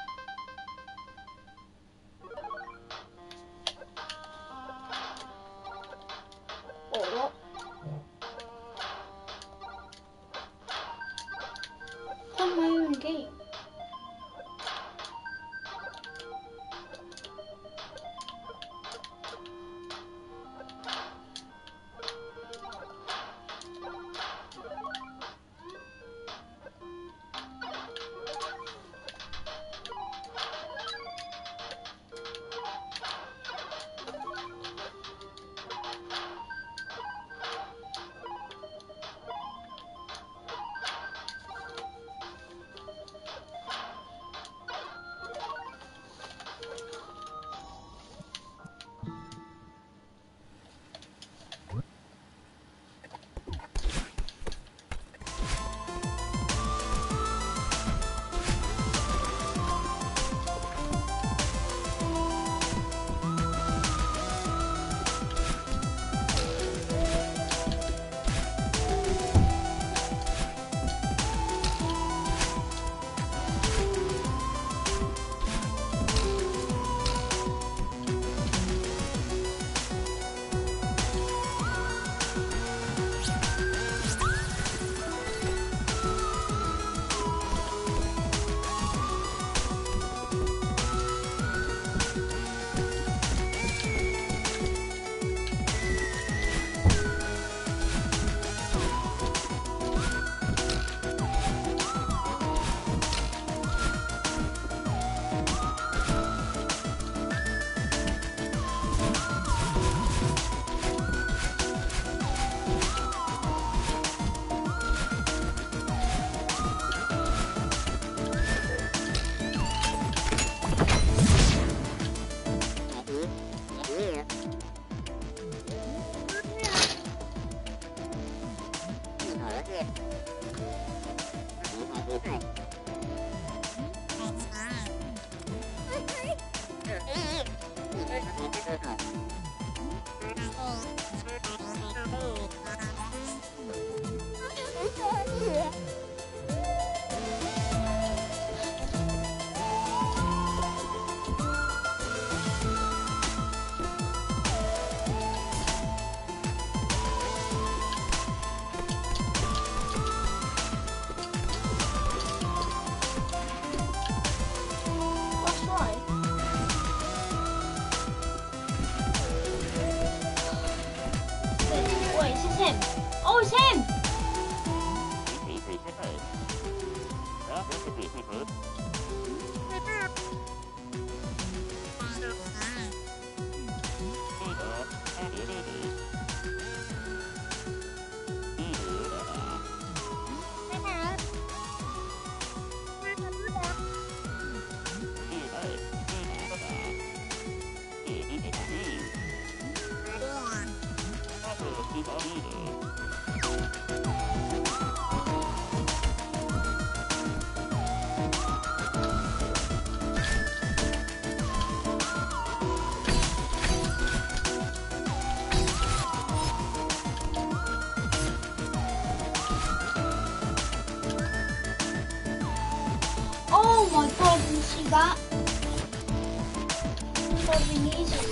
Oh, what? On my own game. him. Oh, it's him. Oh my god, did you see that? Probably easy.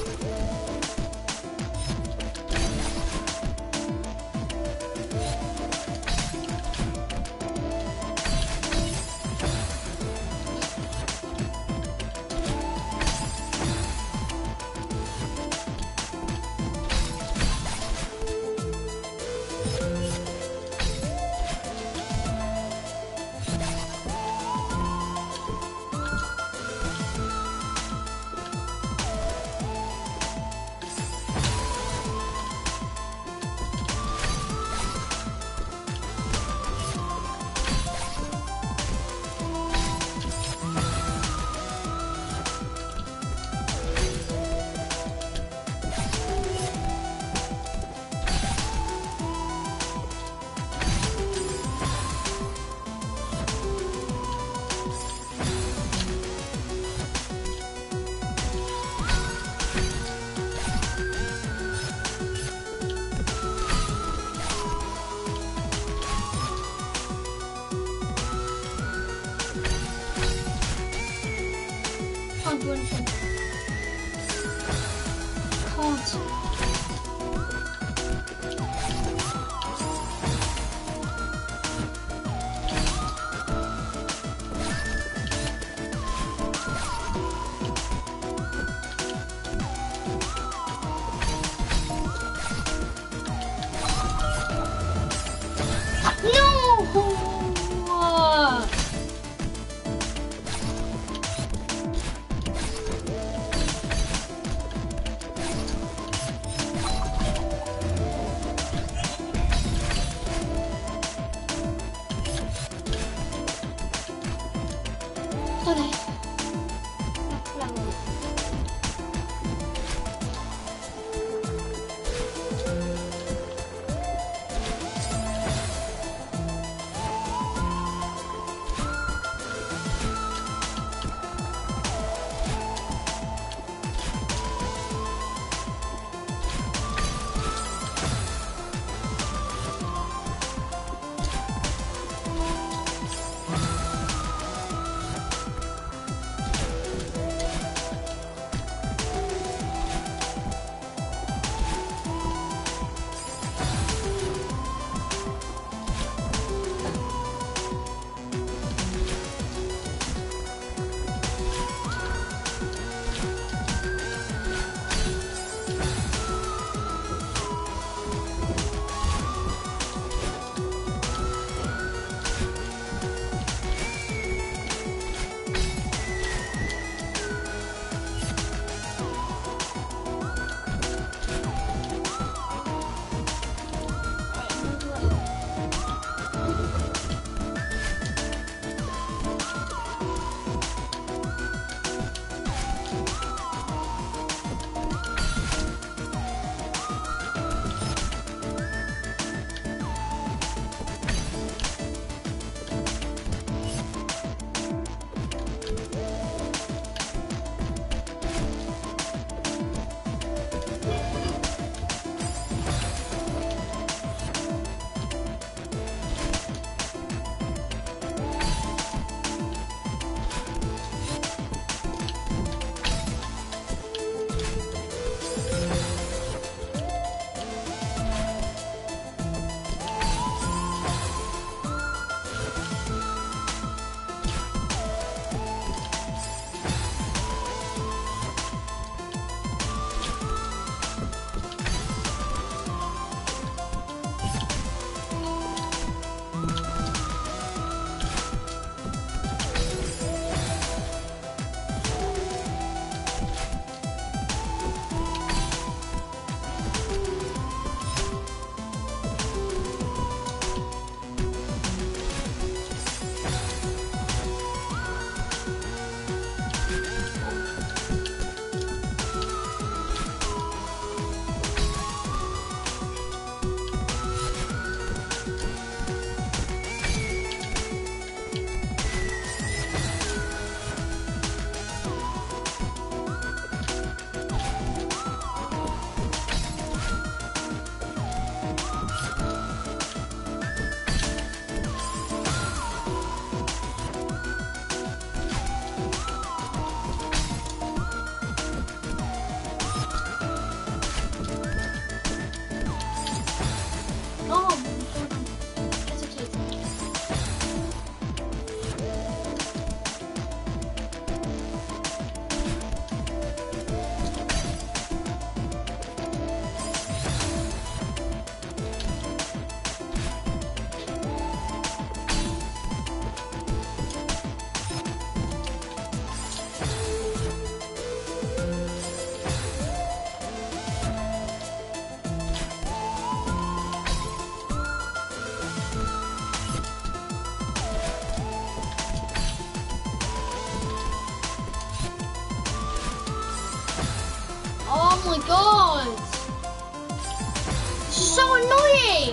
This is so annoying!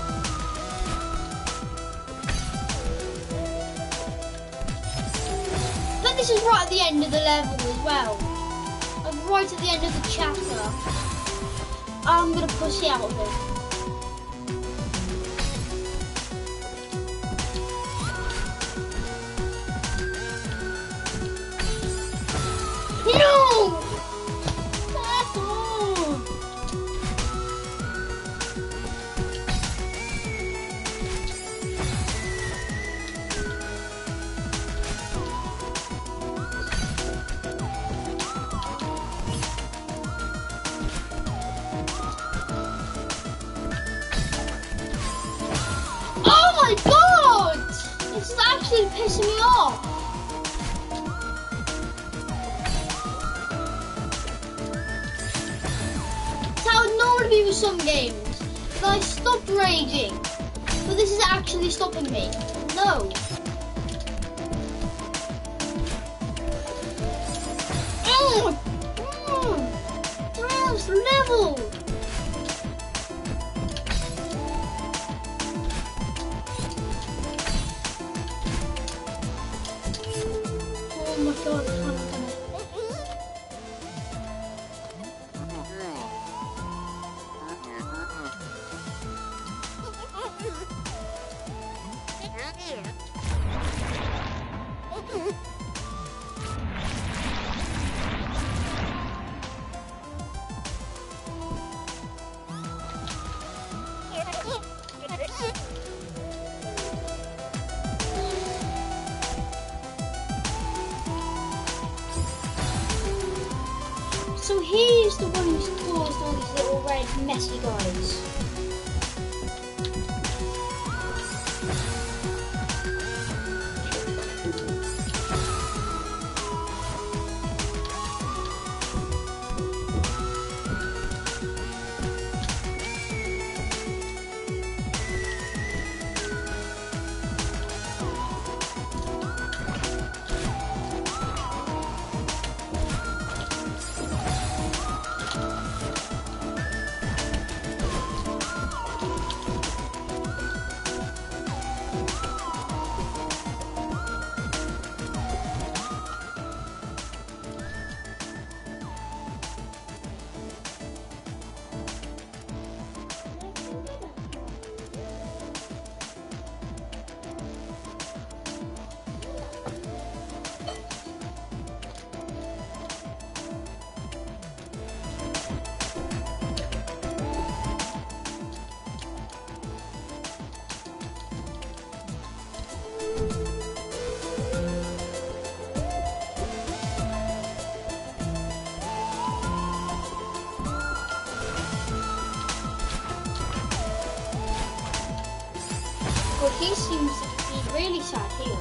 But this is right at the end of the level as well. Like right at the end of the chapter. I'm gonna push it out of it. No! Oh my god! This is actually pissing me off. Normally with some games, but I stopped raging. But this is actually stopping me. No. Oh, oh, this level. Oh my god, I can't do it. So he's the one who's caused all these little red messy guys. But he seems to be really sad here.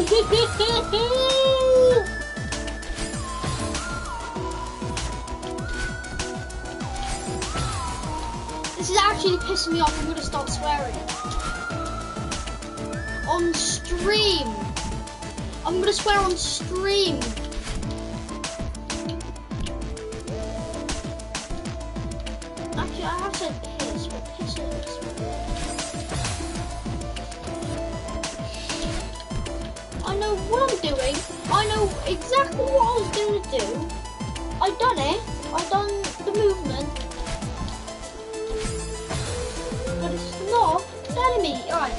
This is actually pissing me off. I'm gonna start swearing. On stream. I'm gonna swear on stream. Actually, I have said piss, but piss is. I know what I'm doing. I know exactly what I was going to do. I done it. I done the movement. But it's not letting me. Alright.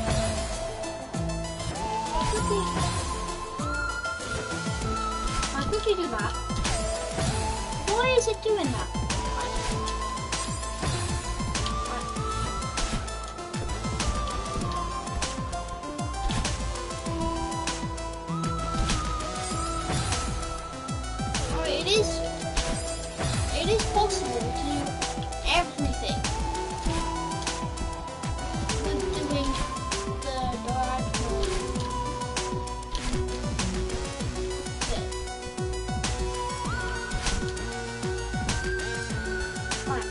I quickly do that. Why is it doing that? It is, it is possible to do everything with doing the diagonal bit. Right.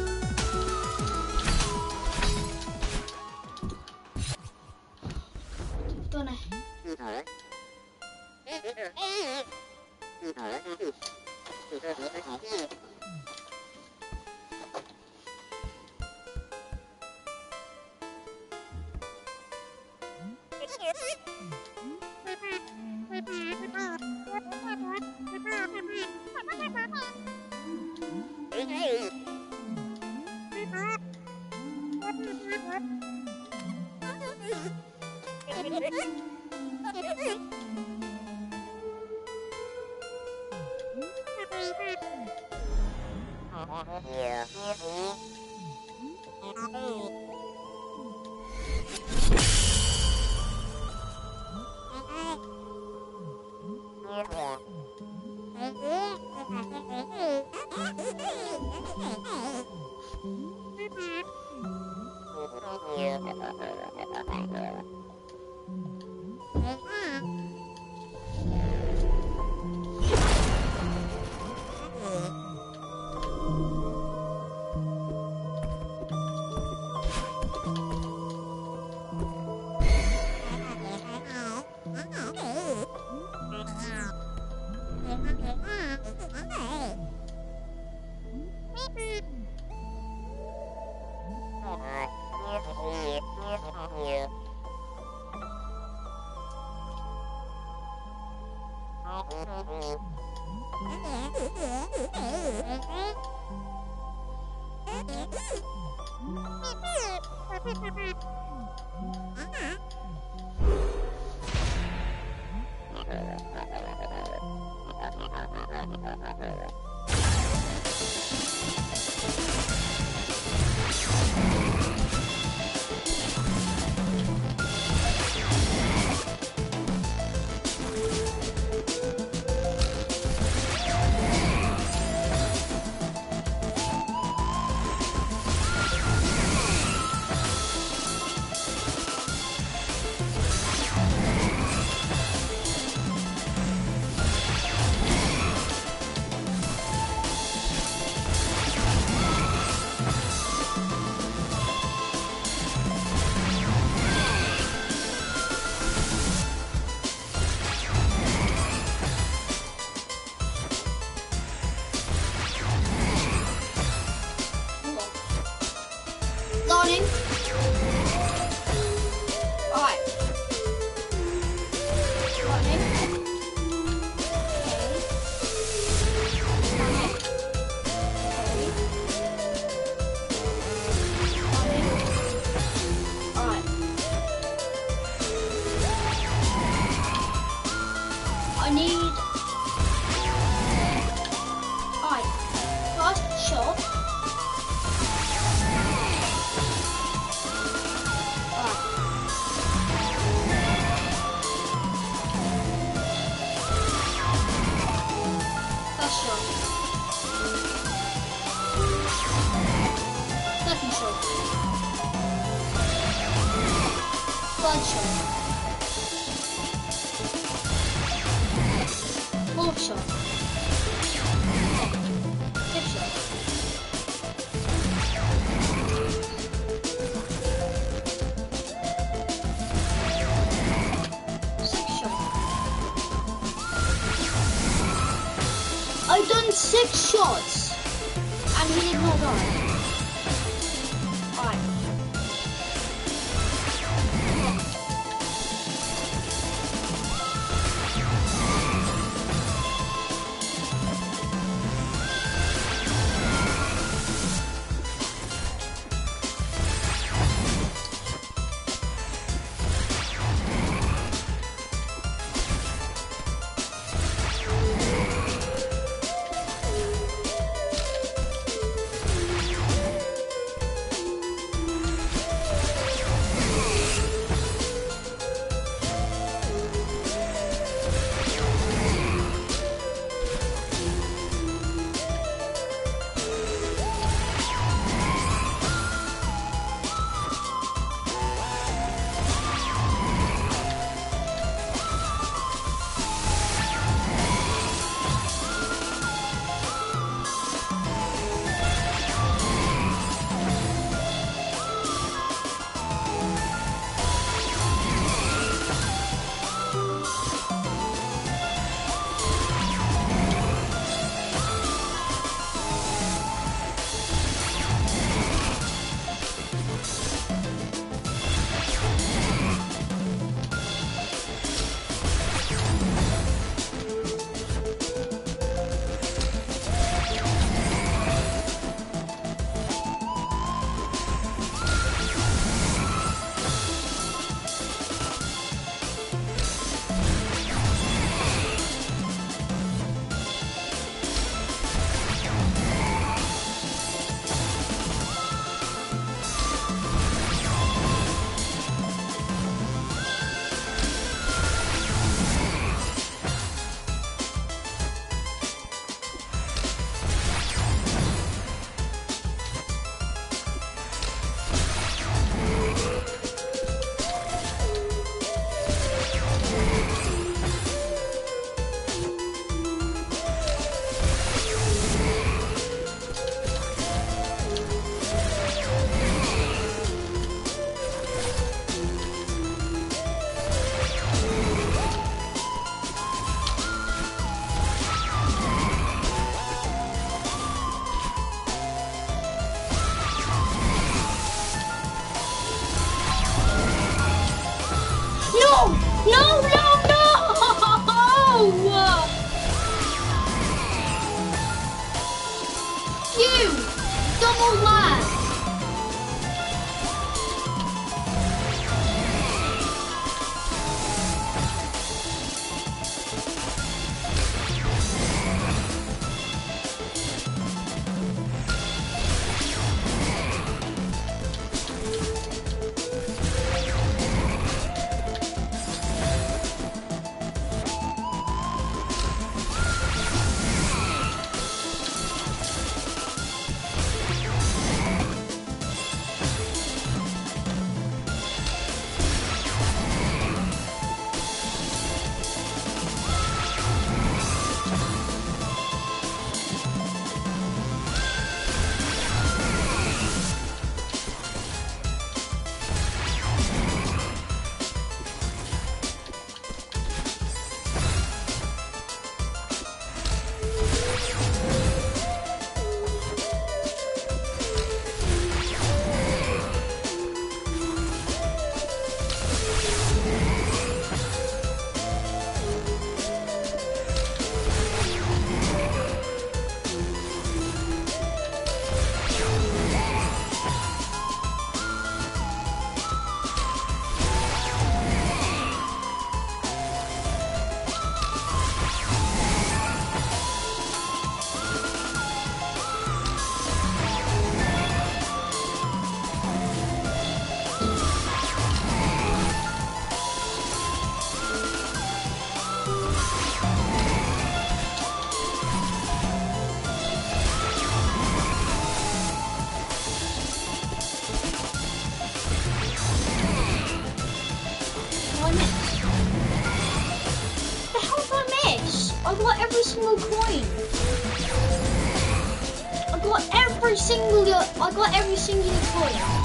Done it. I need... Alright, first shot. Alright. First shot. Second shot. Third shot. Fourth shot. Fifth shot. Sixth shot. I've done six shots and he did not die. Alright. got every single coin. I got every single. I got every single coin.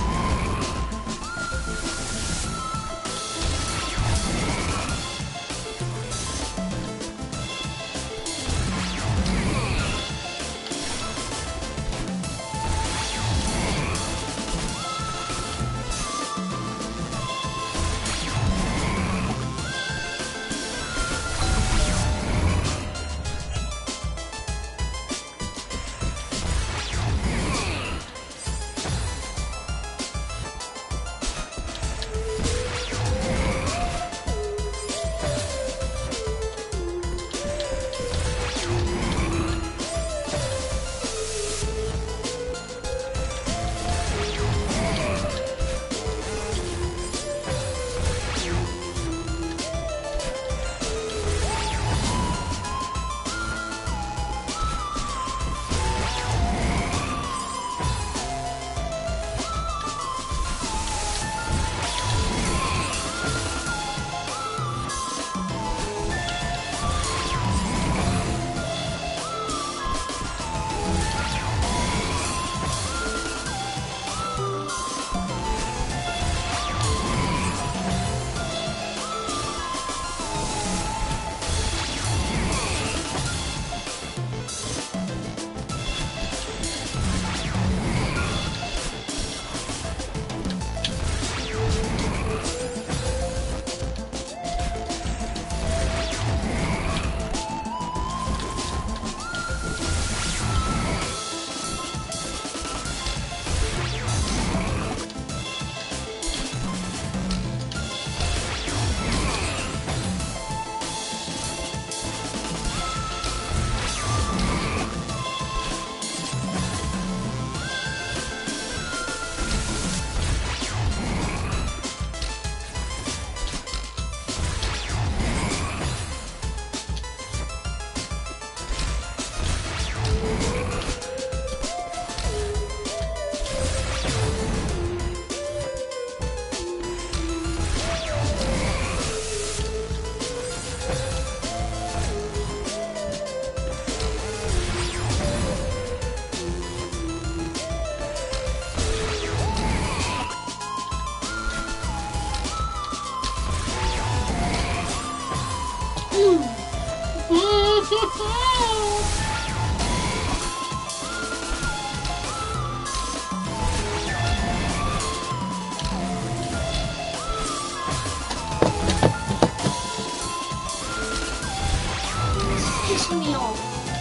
Pissing me off.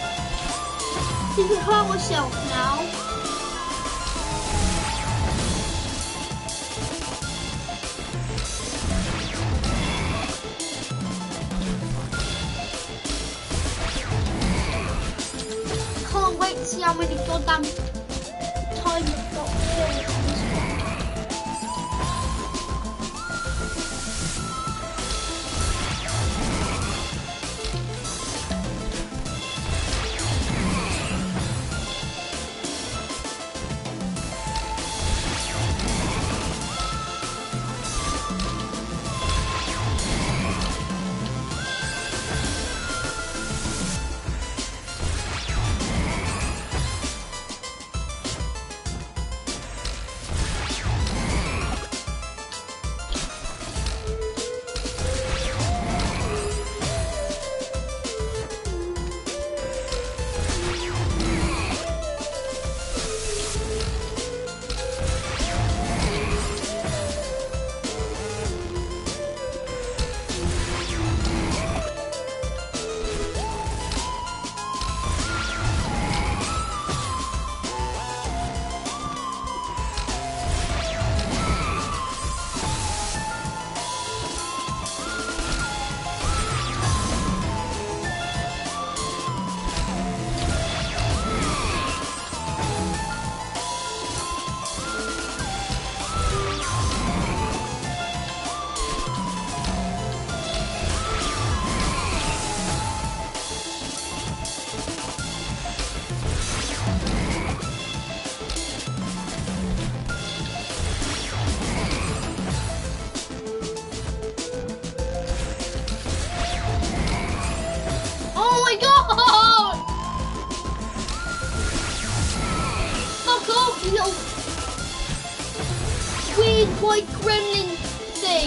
Did you hurt myself now? Can't wait to see how many goddamn times I've got killed on this one. white gremlin thing.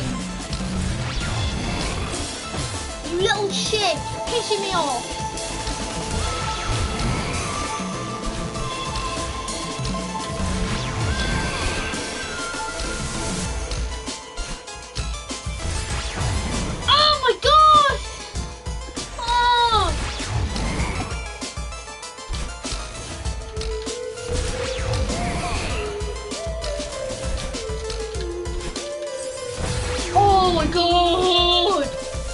You little shit, you're pissing me off. Oh my god! Oh! Oh my god!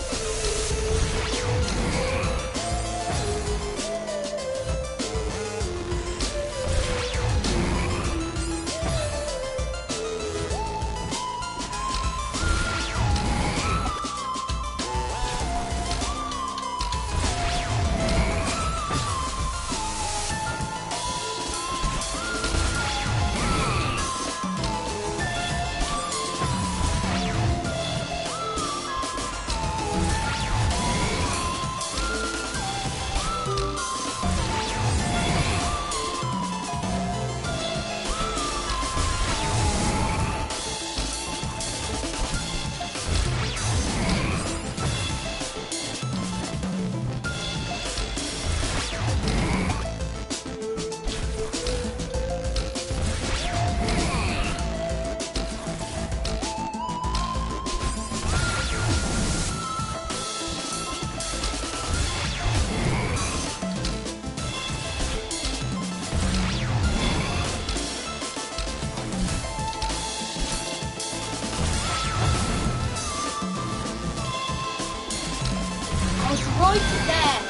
Right there.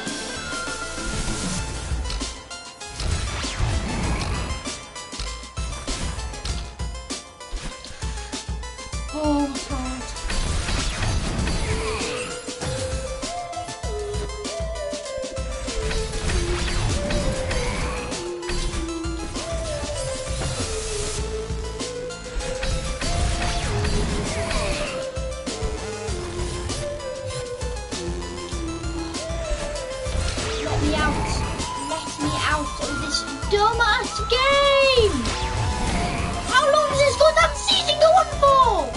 Oh my god. Let me out. Let me out of this dumbass game. How long is this goddamn season go on for?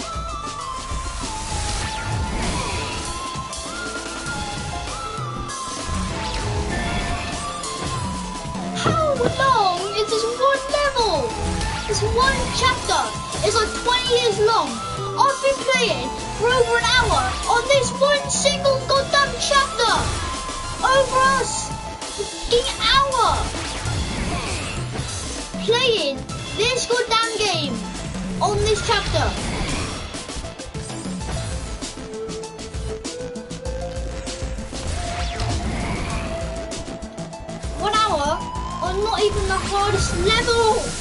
How long is this one level? This one chapter is like twenty years long. I've been playing for over an hour on this one single goddamn chapter. Over us fucking hour playing this goddamn game on this chapter. One hour on not even the hardest level.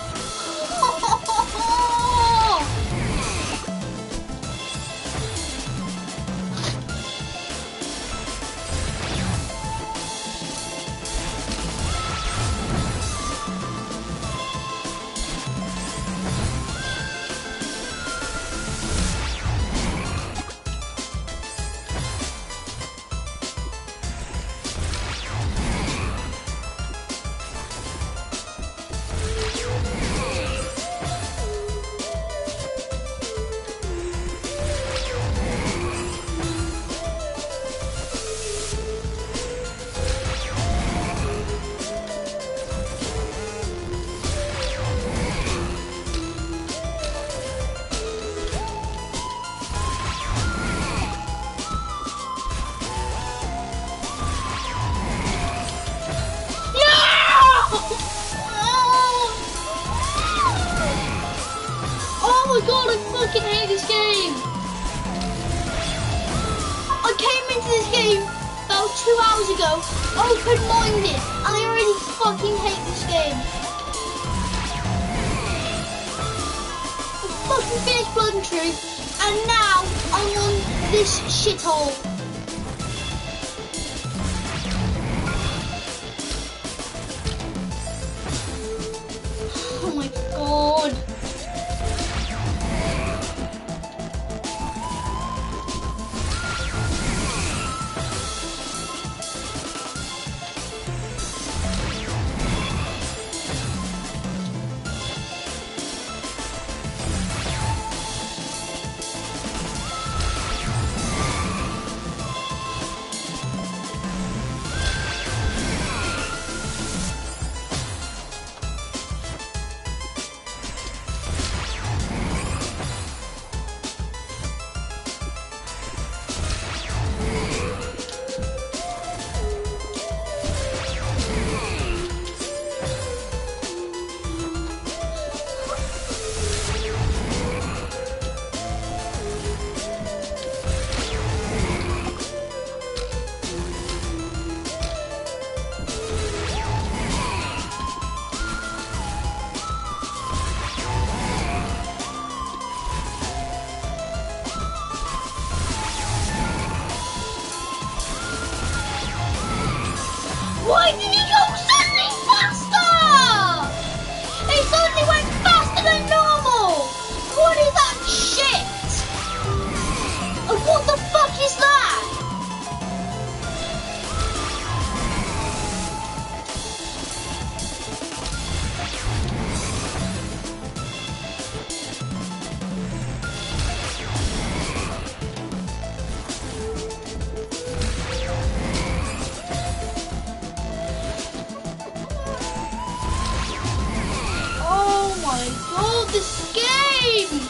Oh my god, I fucking hate this game. I came into this game about two hours ago, open-minded, and I already fucking hate this game. I fucking finished Blood and Truth, and now I'm on this shithole. Oh my god. Why did he go suddenly faster? It suddenly went faster than normal. What is that shit? And what the fuck is that? Oh my god, this game!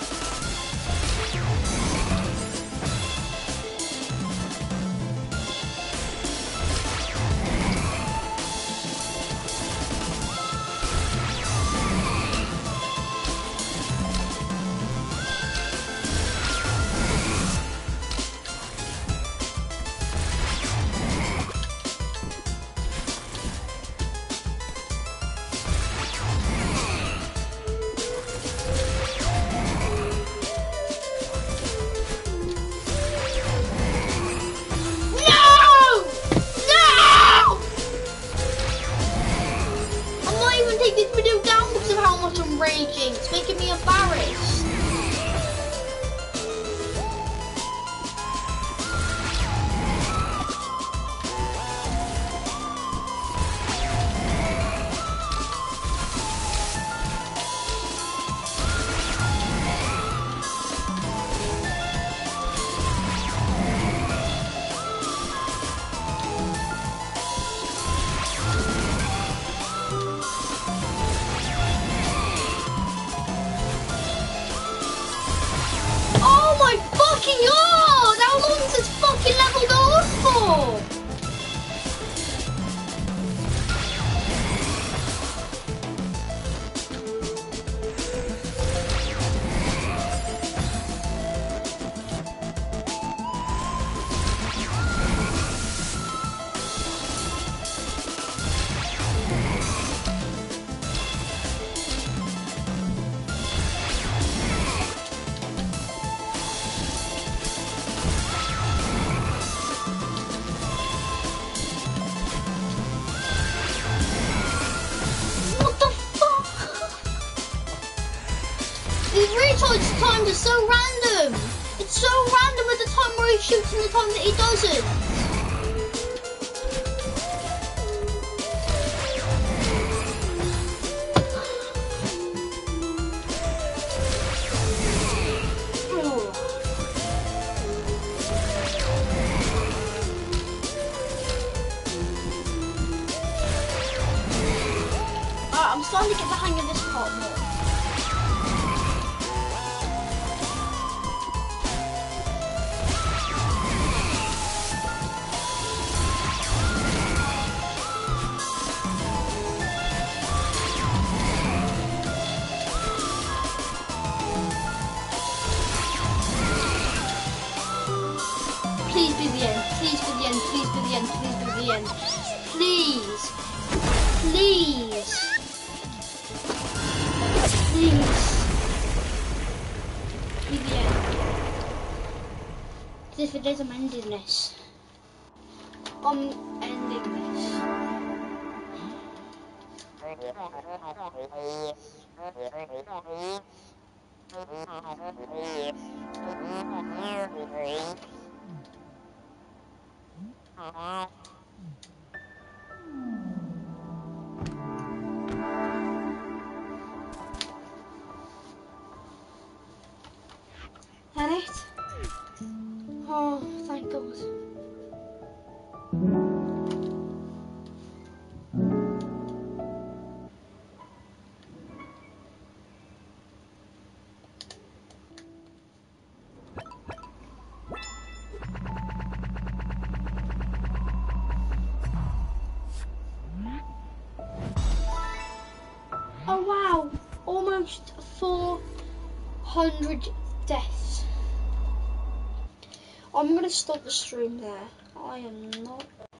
Raging, it's making me embarrassed. God, how long is this fucking level go on for? These recharge times are so random. It's so random at the time where he shoots and the time that he doesn't. Alright, I'm starting to get the hang of this part more. Please be the end. Please be the end. Please be the end. Please be the end. Please. Please. Please. Be the end. Because if it is, I'm ending this. I'm ending this. That it? Oh, thank God. Oh wow, almost four hundred deaths. I'm going to stop the stream there. I am not